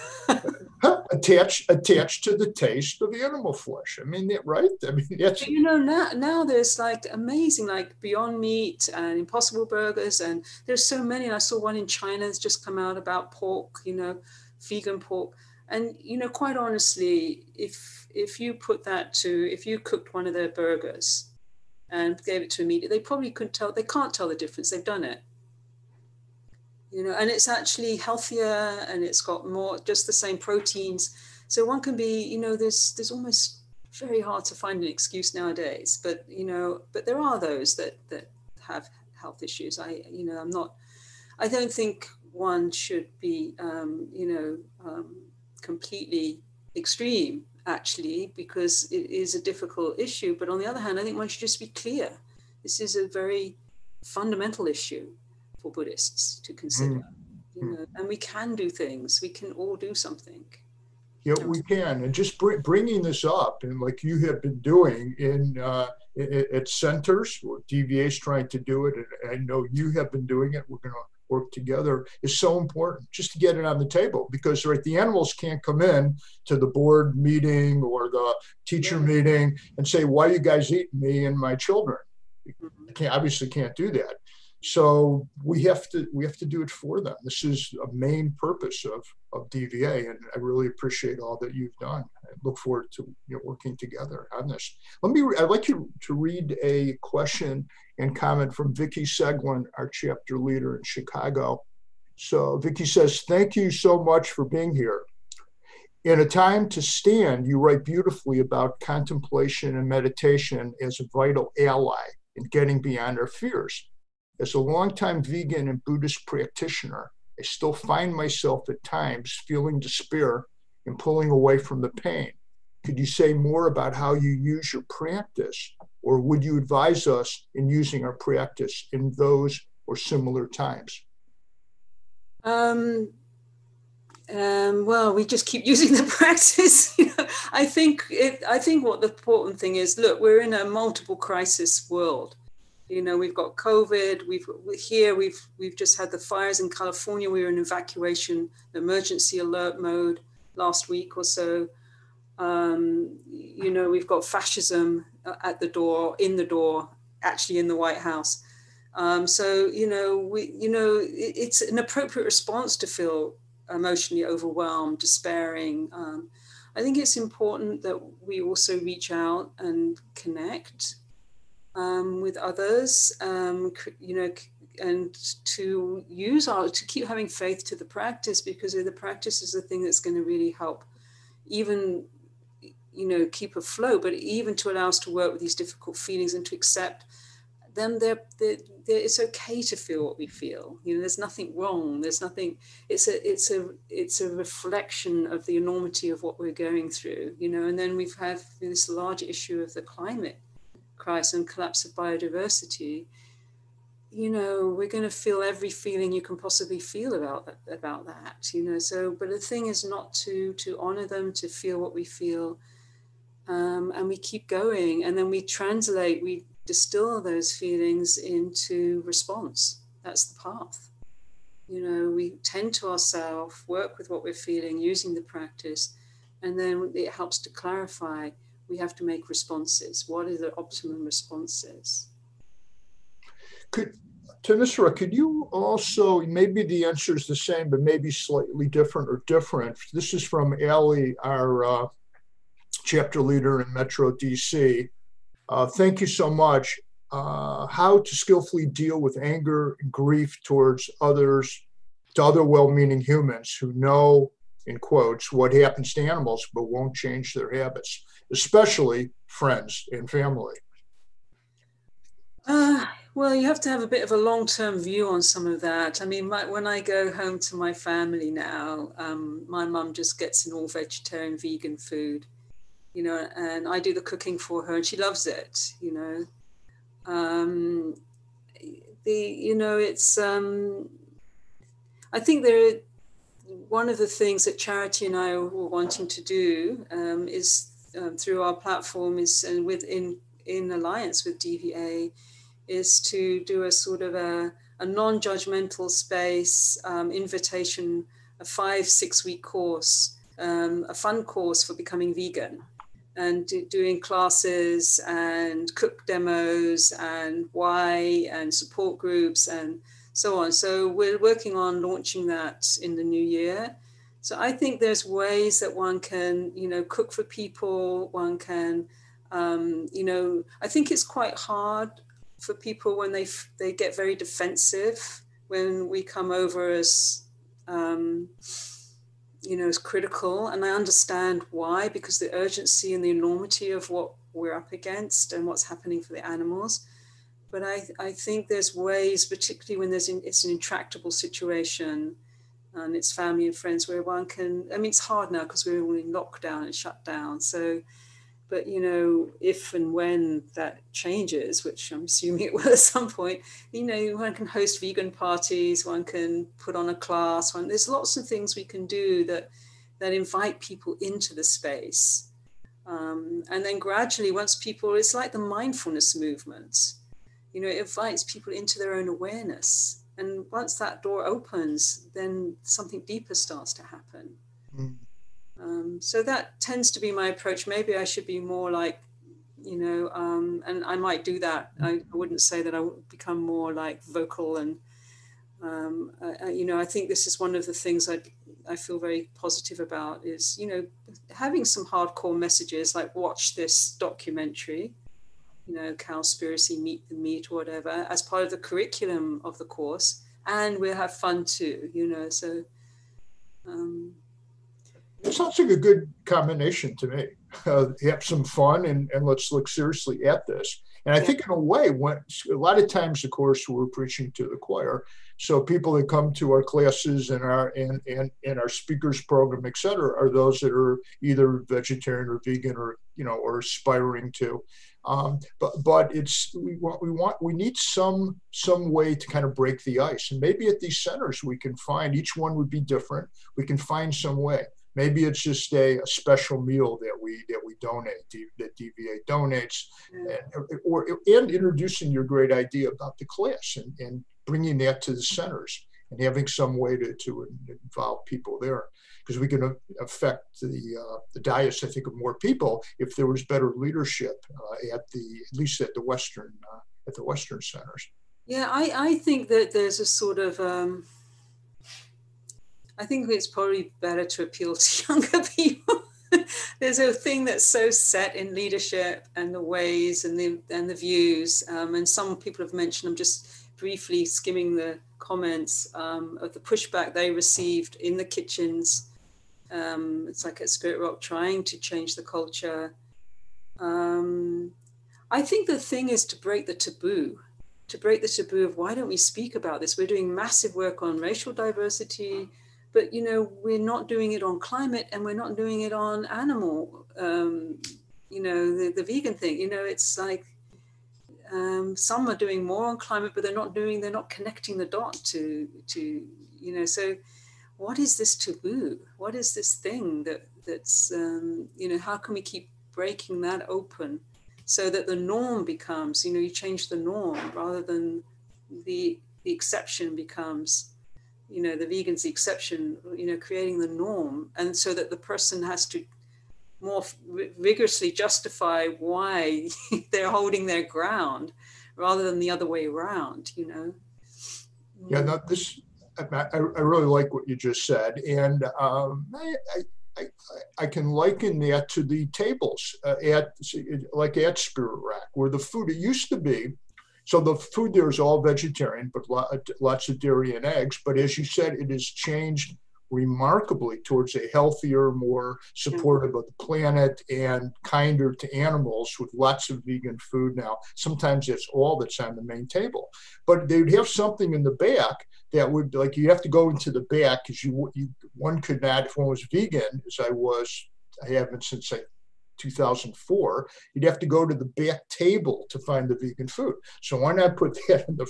Attached attached to the taste of the animal flesh. I mean, right? I mean, that's... You know, now now there's like amazing, like Beyond Meat and Impossible Burgers, and there's so many. And I saw one in China that's just come out about pork, you know, vegan pork. And, you know, quite honestly, if if you put that to, if you cooked one of their burgers and gave it to a meat, they probably couldn't tell, they can't tell the difference. They've done it. You know, and it's actually healthier, and it's got more, just the same proteins. So one can be, you know, there's there's almost very hard to find an excuse nowadays. But, you know, but there are those that that have health issues. I, you know, I'm not, I don't think one should be, um, you know, um, completely extreme, actually, because it is a difficult issue. But on the other hand, I think one should just be clear. This is a very fundamental issue for Buddhists to consider, mm. you know, and we can do things. We can all do something. Yeah, we can. And just br- bringing this up, and like you have been doing in uh, at centers, or D V A is trying to do it, and I know you have been doing it. We're going to work together. Is so important just to get it on the table, because right, the animals can't come in to the board meeting or the teacher yeah. meeting and say, "Why are you guys eating me and my children?" Mm-hmm. You can't, obviously can't do that. So we have to we have to do it for them. This is a main purpose of, of D V A, and I really appreciate all that you've done. I look forward to, you know, working together on this. Let me. I'd like you to read a question and comment from Vicky Seguin, our chapter leader in Chicago. So Vicky says, "Thank you so much for being here. In A Time to Stand, you write beautifully about contemplation and meditation as a vital ally in getting beyond our fears. As a longtime vegan and Buddhist practitioner, I still find myself at times feeling despair and pulling away from the pain. Could you say more about how you use your practice, or would you advise us in using our practice in those or similar times?" Um, um, well, we just keep using the practice. You know, I think it, I think what the important thing is, look, we're in a multiple crisis world. You know, we've got COVID, we've here, we've we've just had the fires in California. We were in evacuation, emergency alert mode last week or so. Um, you know, we've got fascism at the door, in the door, actually in the White House. Um, so, you know, we, you know, it, it's an appropriate response to feel emotionally overwhelmed, despairing. Um, I think it's important that we also reach out and connect Um, with others, um, you know, and to use our, to keep having faith to the practice, because the practice is the thing that's going to really help even, you know, keep afloat, but even to allow us to work with these difficult feelings and to accept them. They're, they're, they're, it's okay to feel what we feel. You know, there's nothing wrong. There's nothing, it's a, it's a, it's a reflection of the enormity of what we're going through, you know, and then we've had this large issue of the climate crisis and collapse of biodiversity. You know, we're going to feel every feeling you can possibly feel about that, about that, you know. So, but the thing is not to to honor them, to feel what we feel, um, and we keep going, and then we translate, we distill those feelings into response. That's the path. You know, we tend to ourselves, work with what we're feeling using the practice, and then it helps to clarify. We have to make responses. What are the optimum responses? Could, Thanissara, could you also, maybe the answer is the same, but maybe slightly different or different. This is from Ali, our uh, chapter leader in Metro D C. Uh, thank you so much. Uh, how to skillfully deal with anger and grief towards others, to other well-meaning humans who know, in quotes, what happens to animals, but won't change their habits, especially friends and family. Uh, Well, you have to have a bit of a long-term view on some of that. I mean, my, when I go home to my family now, um, my mum just gets an all vegetarian, vegan food, you know, and I do the cooking for her and she loves it, you know. Um, the, you know, it's, um, I think there, one of the things that Charity and I were wanting to do um, is um, through our platform is, and within, in alliance with D V A, is to do a sort of a, a non-judgmental space um, invitation, a five, six week course, um, a fun course for becoming vegan, and do, doing classes and cook demos and why and support groups and so on. So we're working on launching that in the new year. So I think there's ways that one can, you know, cook for people, one can, um, you know, I think it's quite hard for people when they they get very defensive when we come over as um, you know as critical, and I understand why, because the urgency and the enormity of what we're up against and what's happening for the animals. But I I think there's ways, particularly when there's in, it's an intractable situation and it's family and friends, where one can. I mean, it's hard now because we're all in lockdown and shut down. So. But, you know, if and when that changes, which I'm assuming it will at some point, you know, one can host vegan parties, one can put on a class, one, there's lots of things we can do that, that invite people into the space. Um, and then gradually, once people, it's like the mindfulness movement, you know, it invites people into their own awareness. And once that door opens, then something deeper starts to happen. Mm. Um, so that tends to be my approach. Maybe I should be more like, you know, um, and I might do that. I, I wouldn't say that I would become more like vocal and, um, I, you know, I think this is one of the things I I feel very positive about is, you know, having some hardcore messages like watch this documentary, you know, Cowspiracy, Meet the Meat or whatever, as part of the curriculum of the course. And we'll have fun too, you know, so... Um, It sounds like a good combination to me. Uh, have some fun and, and let's look seriously at this. And I yeah. think in a way, when, a lot of times, of course, we're preaching to the choir. So people that come to our classes and our and, and, and our speakers program, et cetera, are those that are either vegetarian or vegan or, you know, or aspiring to. Um, but but it's we want we want we need some some way to kind of break the ice. And maybe at these centers we can find, each one would be different. We can find some way. Maybe it's just a, a special meal that we that we donate, that D V A donates, and, or and introducing your great idea about the class and, and bringing that to the centers and having some way to, to involve people there, because we can affect the uh, the dais, I think, of more people if there was better leadership uh, at the at least at the Western uh, at the Western centers. Yeah, I I think that there's a sort of um... I think it's probably better to appeal to younger people. There's a thing that's so set in leadership and the ways and the and the views. Um, and some people have mentioned, I'm just briefly skimming the comments um, of the pushback they received in the kitchens. Um, it's like at Spirit Rock trying to change the culture. Um, I think the thing is to break the taboo, to break the taboo of why don't we speak about this? We're doing massive work on racial diversity, but, you know, we're not doing it on climate and we're not doing it on animal, um, you know, the, the vegan thing. You know, it's like um, some are doing more on climate, but they're not doing, they're not connecting the dot to, to, you know, so what is this taboo? What is this thing that that's, um, you know, how can we keep breaking that open so that the norm becomes, you know, you change the norm rather than the, the exception becomes, you know, the vegan's the exception, you know, creating the norm. And so that the person has to more vigorously justify why they're holding their ground rather than the other way around, you know. Yeah, no, this, I, I really like what you just said. And um, I, I, I can liken that to the tables uh, at, like at Spirit Rock, where the food, it used to be, so the food there is all vegetarian, but lots of dairy and eggs. But as you said, it has changed remarkably towards a healthier, more supportive of the planet and kinder to animals with lots of vegan food now. Sometimes that's all that's on the main table. But they'd have something in the back that would, like, you have to go into the back because you, you one could not, if one was vegan, as I was, I haven't since like two thousand four, you'd have to go to the back table to find the vegan food. So why not put that in the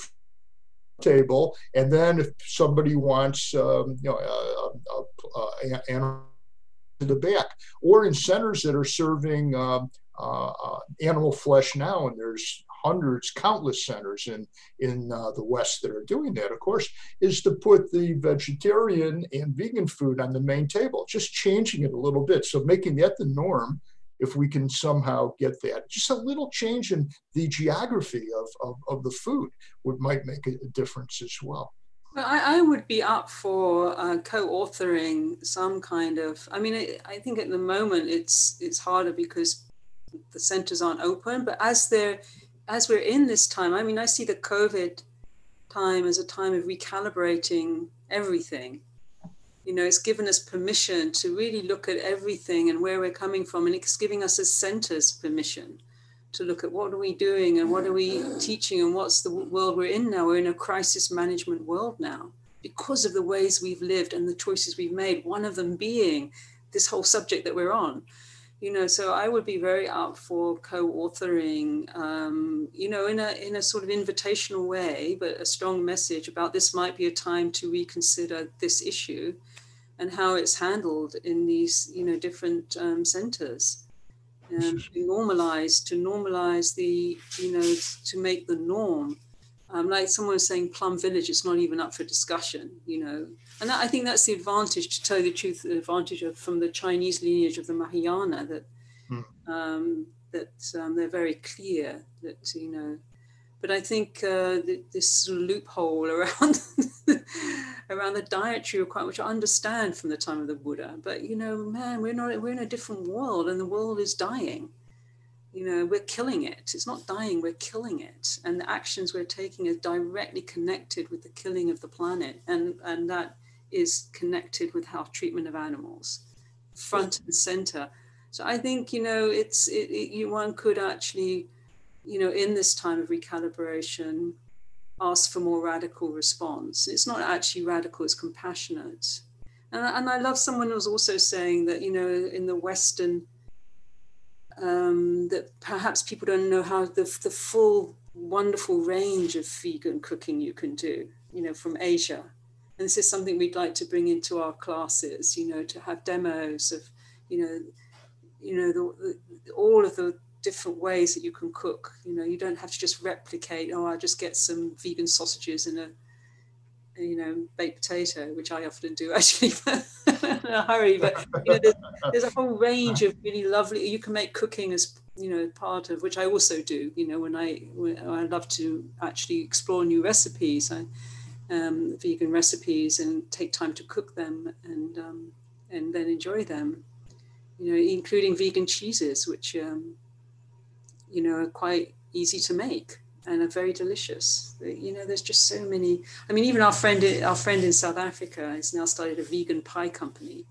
table? And then if somebody wants, um, you know, uh, uh, uh, animal to the back, or in centers that are serving um, uh, uh, animal flesh now, and there's hundreds, countless centers in in uh, the West that are doing that, of course, is to put the vegetarian and vegan food on the main table, just changing it a little bit. So making that the norm, if we can somehow get that. Just a little change in the geography of, of, of the food would might make a difference as well. Well, I, I would be up for uh, co-authoring some kind of, I mean, I, I think at the moment it's it's harder because the centers aren't open, but as they're as we're in this time, I mean, I see the COVID time as a time of recalibrating everything. You know, it's given us permission to really look at everything and where we're coming from. And it's giving us as centers permission to look at what are we doing and what are we teaching and what's the world we're in now. We're in a crisis management world now because of the ways we've lived and the choices we've made, one of them being this whole subject that we're on. You know, so I would be very up for co-authoring, um, you know, in a in a sort of invitational way, but a strong message about this might be a time to reconsider this issue and how it's handled in these, you know, different um, centers. Um, to normalize, to normalize the, you know, to make the norm. Um, like someone was saying, Plum Village, it's not even up for discussion, you know. And that, I think that's the advantage, to tell you the truth, the advantage of from the Chinese lineage of the Mahayana, that mm. um, that um, they're very clear that, you know. But I think uh, the, this sort of loophole around around the dietary requirement, which I understand from the time of the Buddha, but you know, man, we're not we're in a different world, and the world is dying. You know, we're killing it. It's not dying, we're killing it. And the actions we're taking are directly connected with the killing of the planet. And, and that is connected with our treatment of animals, front and center. So I think, you know, it's, it, it, you, one could actually, you know, in this time of recalibration, ask for more radical response. It's not actually radical, it's compassionate. And, and I love someone who was also saying that, you know, in the Western, Um, that perhaps people don't know how the, the full wonderful range of vegan cooking you can do, you know, from Asia. And this is something we'd like to bring into our classes, you know, to have demos of, you know, you know, the, the, all of the different ways that you can cook. You know, you don't have to just replicate, oh, I'll just get some vegan sausages and a, you know, baked potato, which I often do actually in a hurry. But you know, there's, there's a whole range of really lovely. You can make cooking as, you know, part of, which I also do. You know, when I when I love to actually explore new recipes, I, um, vegan recipes, and take time to cook them and um, and then enjoy them. You know, including vegan cheeses, which um, you know, are quite easy to make and are very delicious. You know, there's just so many. I mean, even our friend, our friend in South Africa has now started a vegan pie company.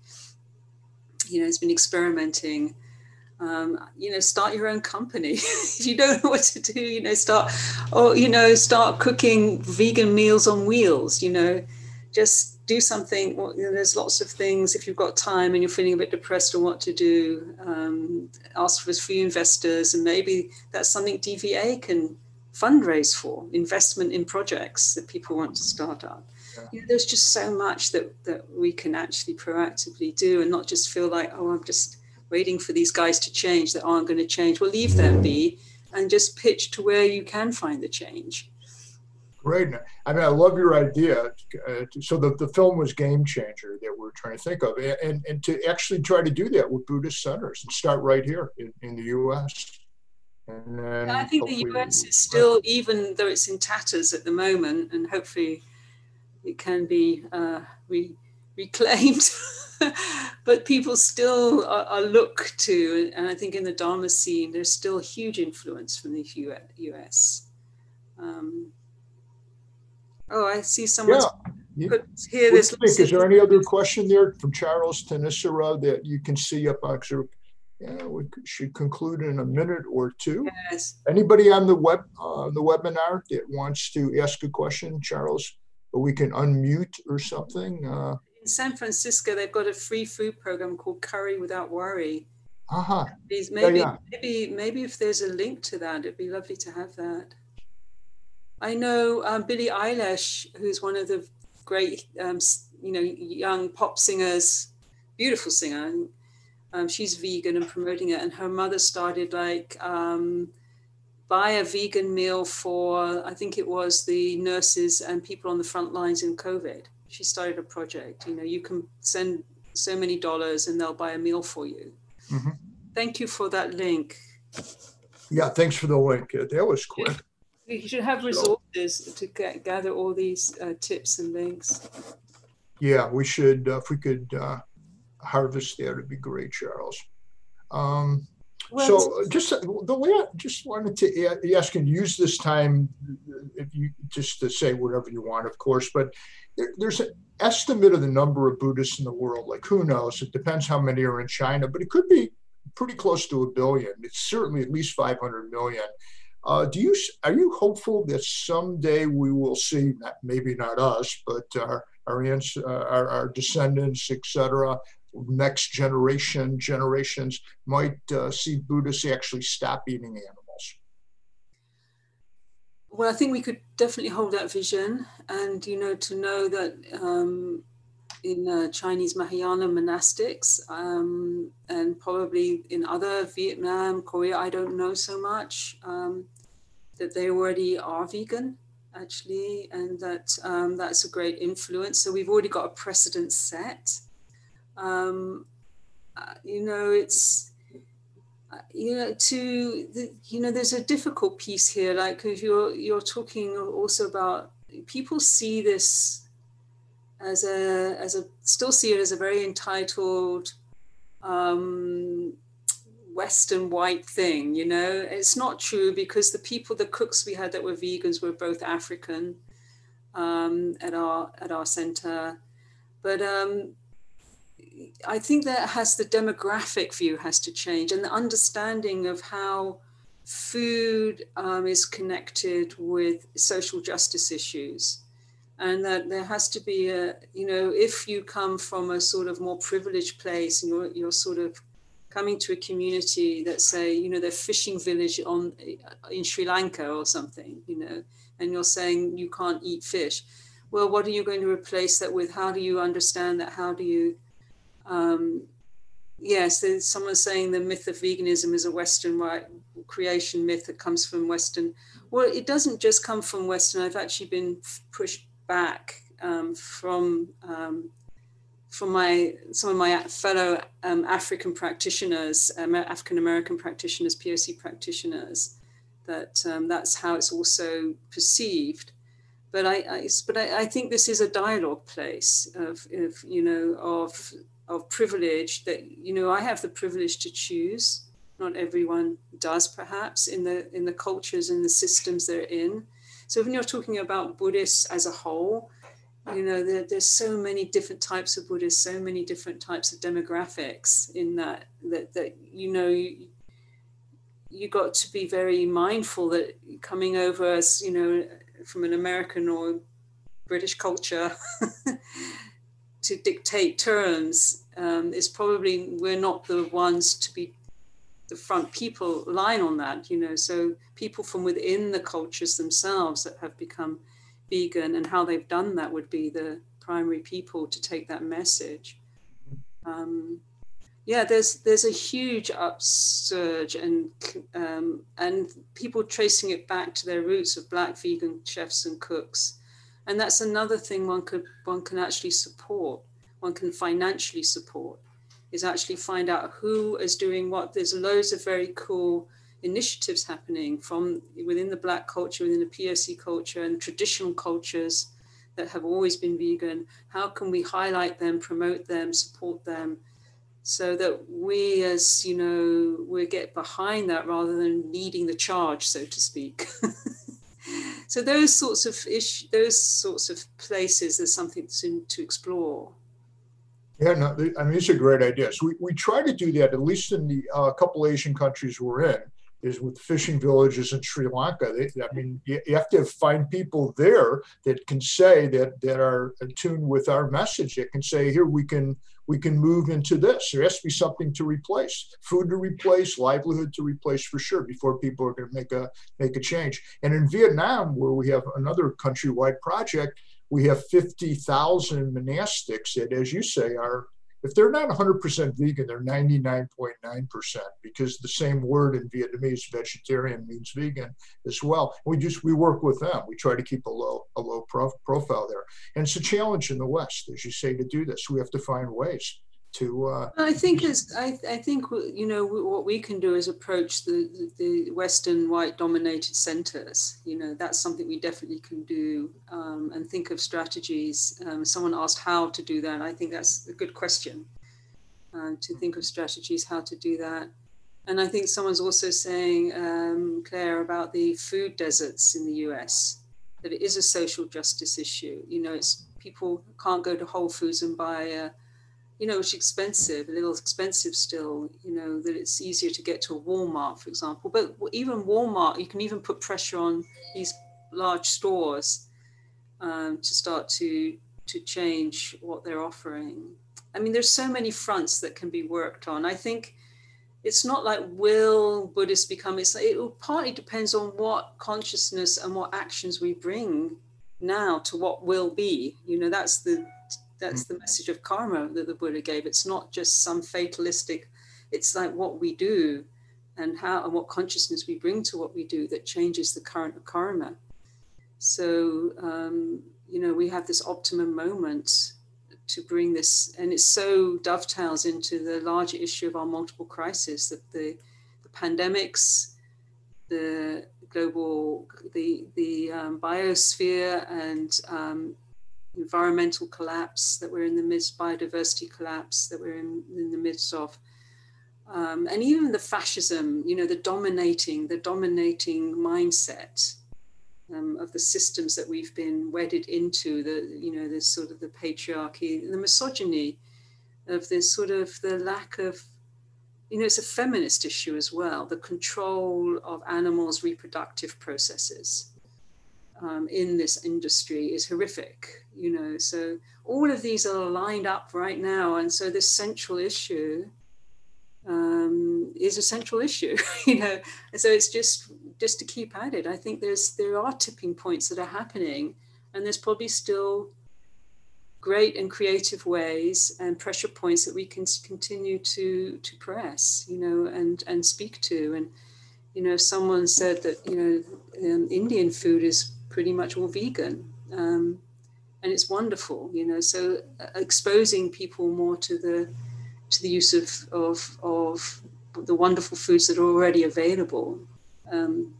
You know, he's been experimenting. Um, you know, start your own company. If you don't know what to do, you know, start, or you know, start cooking vegan meals on wheels. You know, just do something. Well, you know, there's lots of things. If you've got time and you're feeling a bit depressed on what to do, um, ask for a few investors, and maybe that's something D V A can fundraise for, investment in projects that people want to start up. Yeah. You know, there's just so much that that we can actually proactively do, and not just feel like, oh, I'm just waiting for these guys to change that aren't going to change. Well, leave them be and just pitch to where you can find the change. Great. I mean, I love your idea. Uh, so the, the film was Game Changer that we're trying to think of, and, and to actually try to do that with Buddhist centers and start right here in, in the U S. And then I think the U S is still, even though it's in tatters at the moment, and hopefully it can be uh, re- reclaimed, but people still are, are looked to, and I think in the Dharma scene, there's still a huge influence from the U S. Um, oh, I see someone's, yeah. You, Put here. what do There's you think? Is there any other question there from Charles Thanissara that you can see up on? Yeah, we should conclude in a minute or two. Yes. Anybody on the web, uh, the webinar that wants to ask a question, Charles, or we can unmute or something. Uh, in San Francisco, they've got a free food program called Curry Without Worry. uh-huh. Maybe, yeah, yeah. maybe, maybe if there's a link to that, it'd be lovely to have that. I know um, Billie Eilish, who's one of the great, um, you know, young pop singers, beautiful singer. Um, she's vegan and promoting it, and her mother started like um, buy a vegan meal for, I think it was the nurses and people on the front lines in COVID. She started a project. You know, you can send so many dollars and they'll buy a meal for you. Mm-hmm. Thank you for that link. Yeah, thanks for the link. That was quick. You should have resources to get, gather all these uh, tips and links. Yeah, we should, uh, if we could uh, harvest that, it'd be great, Charles. Um, well, so just the way I just wanted to ask and use this time, if you just to say whatever you want, of course, but there, there's an estimate of the number of Buddhists in the world. Like, who knows? It depends how many are in China, but it could be pretty close to a billion. It's certainly at least five hundred million. Uh, do you are you hopeful that someday we will see, not, maybe not us, but our our, our, our descendants, et cetera, next generation generations might uh, see Buddhists actually stop eating animals? Well, I think we could definitely hold that vision, and you know, to know that um, in uh, Chinese Mahayana monastics um, and probably in other Vietnam, Korea, I don't know so much, um, that they already are vegan, actually, and that um, that's a great influence. So we've already got a precedent set. Um, uh, you know, it's, uh, you know, to, the, you know, there's a difficult piece here, like, because you're, you're talking also about, people see this as a, as a, still see it as a very entitled, um, Western white thing, you know. It's not true, because the people, the cooks we had that were vegans were both African um, at our at our center. But um, I think that has the demographic view has to change, and the understanding of how food um, is connected with social justice issues. And that there has to be a, you know, if you come from a sort of more privileged place and you're, you're sort of coming to a community that say, you know, they're fishing village on in Sri Lanka or something, you know, and you're saying you can't eat fish. Well, what are you going to replace that with? How do you understand that? How do you, um, yes, there's someone saying the myth of veganism is a Western right, creation myth that comes from Western. Well, it doesn't just come from Western. I've actually been pushed back um, from um, from my some of my fellow um, African practitioners, um, African American practitioners, P O C practitioners, that um, that's how it's also perceived. But I, I but I, I think this is a dialogue place of, of you know of of privilege, that you know I have the privilege to choose. Not everyone does, perhaps, in the in the cultures and the systems they're in. So when you're talking about Buddhists as a whole, you know, there, there's so many different types of Buddhists, so many different types of demographics in that, that, that you know, you, you got to be very mindful that coming over as, you know, from an American or British culture to dictate terms um, is probably, we're not the ones to be the front people line on that, you know. So people from within the cultures themselves that have become vegan and how they've done that would be the primary people to take that message. Um, yeah, there's there's a huge upsurge and um, and people tracing it back to their roots of Black vegan chefs and cooks, and that's another thing one could one can actually support, one can financially support, is actually find out who is doing what. There's loads of very cool initiatives happening from within the Black culture, within the P O C culture and traditional cultures that have always been vegan. How can we highlight them, promote them, support them, so that we as, you know, we get behind that rather than leading the charge, so to speak. So those sorts of ish, those sorts of places is something to, to explore. Yeah, no, I mean, these are great ideas. We, we try to do that, at least in the uh, couple Asian countries we're in, is with fishing villages in Sri Lanka. They, I mean, you, you have to find people there that can say that, that are attuned with our message, that can say, here, we can, we can move into this. There has to be something to replace, food to replace, livelihood to replace for sure, before people are going to make a, make a change. And in Vietnam, where we have another countrywide project, we have fifty thousand monastics that, as you say, are, if they're not one hundred percent vegan, they're ninety-nine point nine percent, because the same word in Vietnamese, vegetarian, means vegan as well. We just, we work with them. We try to keep a low, a low prof, profile there. And it's a challenge in the West, as you say, to do this. We have to find ways to. Uh, I think it's, I, I think, you know, what we can do is approach the, the Western white dominated centers. You know, that's something we definitely can do, um, and think of strategies. Um, someone asked how to do that. I think that's a good question, um, to think of strategies, how to do that. And I think someone's also saying, um, Claire, about the food deserts in the U S, that it is a social justice issue. You know, it's people can't go to Whole Foods and buy a, you know, it's expensive, a little expensive still, you know, that it's easier to get to a Walmart, for example. But even Walmart, you can even put pressure on these large stores um, to start to, to change what they're offering. I mean, there's so many fronts that can be worked on. I think it's not like, will Buddhists become, it's like, it partly depends on what consciousness and what actions we bring now to what will be. You know, that's the, That's the message of karma that the Buddha gave. It's not just some fatalistic, it's like what we do and how and what consciousness we bring to what we do that changes the current karma. So, um, you know, we have this optimum moment to bring this, and it so dovetails into the larger issue of our multiple crises, that the, the pandemics, the global, the, the um, biosphere and um, environmental collapse that we're in the midst, biodiversity collapse that we're in, in the midst of, um, and even the fascism, you know, the dominating, the dominating mindset um, of the systems that we've been wedded into, the, you know, this sort of the patriarchy, the misogyny of this sort of the lack of, you know, it's a feminist issue as well, the control of animals' reproductive processes. Um, in this industry is horrific, you know, so all of these are lined up right now. And so this central issue um, is a central issue, you know, and so it's just, just to keep at it. I think there's, there are tipping points that are happening, and there's probably still great and creative ways and pressure points that we can continue to, to press, you know, and, and speak to. And, you know, someone said that, you know, um, Indian food is pretty much all vegan, um, and it's wonderful, you know. So uh, exposing people more to the to the use of of of the wonderful foods that are already available. Um,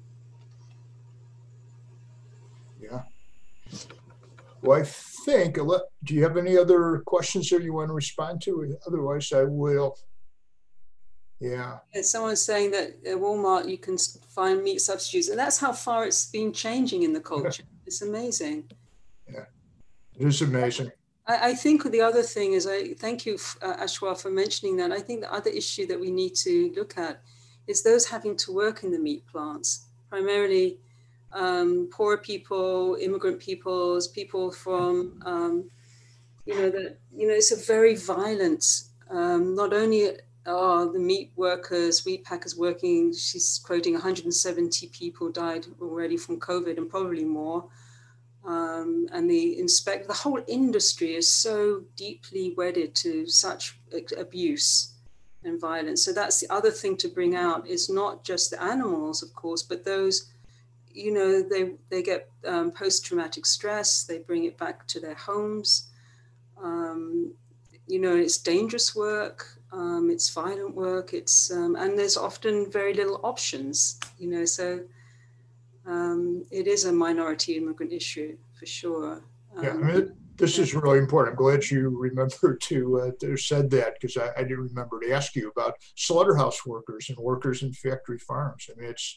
yeah. Well, I think. Do you have any other questions that you want to respond to? Otherwise, I will. Yeah. Someone's saying that at Walmart you can find meat substitutes, and that's how far it's been changing in the culture. It's amazing. Yeah, it is amazing. I, I think the other thing is, I thank you, uh, Ashwa, for mentioning that. I think the other issue that we need to look at is those having to work in the meat plants, primarily um, poor people, immigrant peoples, people from, um, you know, that, you know, it's a very violent, um, not only Oh, the meat workers, meat packers working, she's quoting one hundred seventy people died already from COVID and probably more. Um, and the inspect, the whole industry is so deeply wedded to such abuse and violence. So that's the other thing to bring out, is not just the animals, of course, but those, you know, they, they get um, post-traumatic stress, they bring it back to their homes. Um, you know, it's dangerous work. Um, it's violent work, it's, um, and there's often very little options, you know, so um, it is a minority immigrant issue for sure. Um, yeah, I mean, this yeah. is really important. I'm glad you remember to, uh, to said that, because I, I didn't remember to ask you about slaughterhouse workers and workers in factory farms. I mean, it's,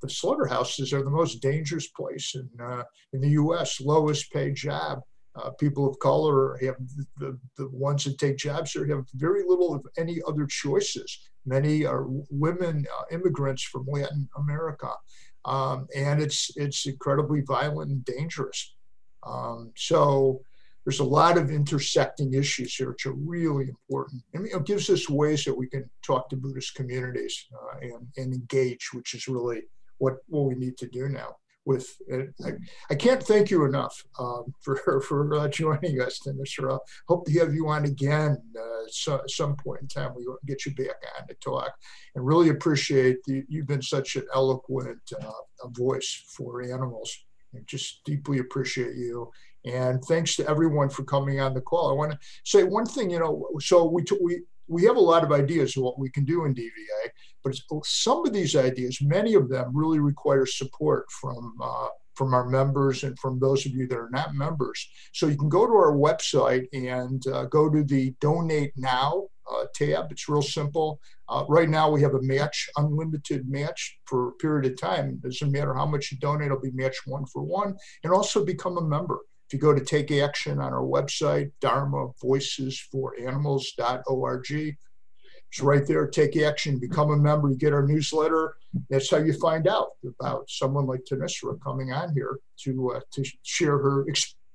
the slaughterhouses are the most dangerous place in, uh, in the U S, lowest paid job. Uh, people of color have the, the, the ones that take jobs there have very little of any other choices. Many are women uh, immigrants from Latin America. Um, and it's, it's incredibly violent and dangerous. Um, so there's a lot of intersecting issues here, which are really important. And it gives us ways that we can talk to Buddhist communities uh, and, and engage, which is really what, what we need to do now. With uh, I, I can't thank you enough um, for for uh, joining us, Thanissara. Hope to have you on again uh, so, some point in time. We will get you back on to talk, and really appreciate the, you've been such an eloquent uh, voice for animals. I just deeply appreciate you. And thanks to everyone for coming on the call. I want to say one thing, you know, so we, we, we have a lot of ideas of what we can do in D V A, but some of these ideas, many of them really require support from, uh, from our members and from those of you that are not members. So you can go to our website and uh, go to the Donate Now uh, tab. It's real simple. Uh, right now we have a match, unlimited match for a period of time. It doesn't matter how much you donate, it'll be matched one for one, and also become a member. If you go to Take Action on our website, dharma voices for animals dot org, it's right there. Take action, become a member, you get our newsletter. That's how you find out about someone like Thanissara coming on here to uh, to share her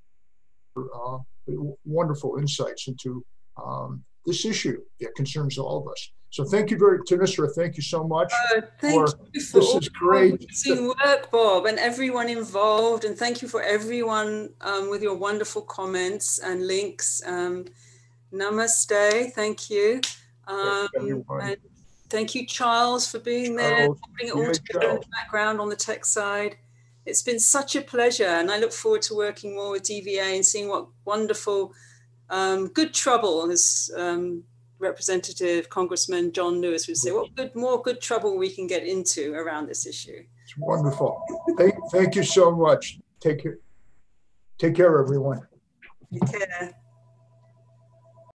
uh, wonderful insights into um, this issue that concerns all of us. So thank you very, Thanissara, thank you so much. Uh, thank for, you for this all is great. amazing work, Bob, and everyone involved. And thank you for everyone um, with your wonderful comments and links. Um, namaste. Thank you. Um, and thank you, Charles, for being there, Charles, putting it all yeah, together Charles. in the background on the tech side. It's been such a pleasure, and I look forward to working more with D V A and seeing what wonderful um, good trouble, as um, Representative Congressman John Lewis would say, what good, more good trouble we can get into around this issue. It's wonderful. Thank, thank you so much. Take care. Take care, everyone. Take care.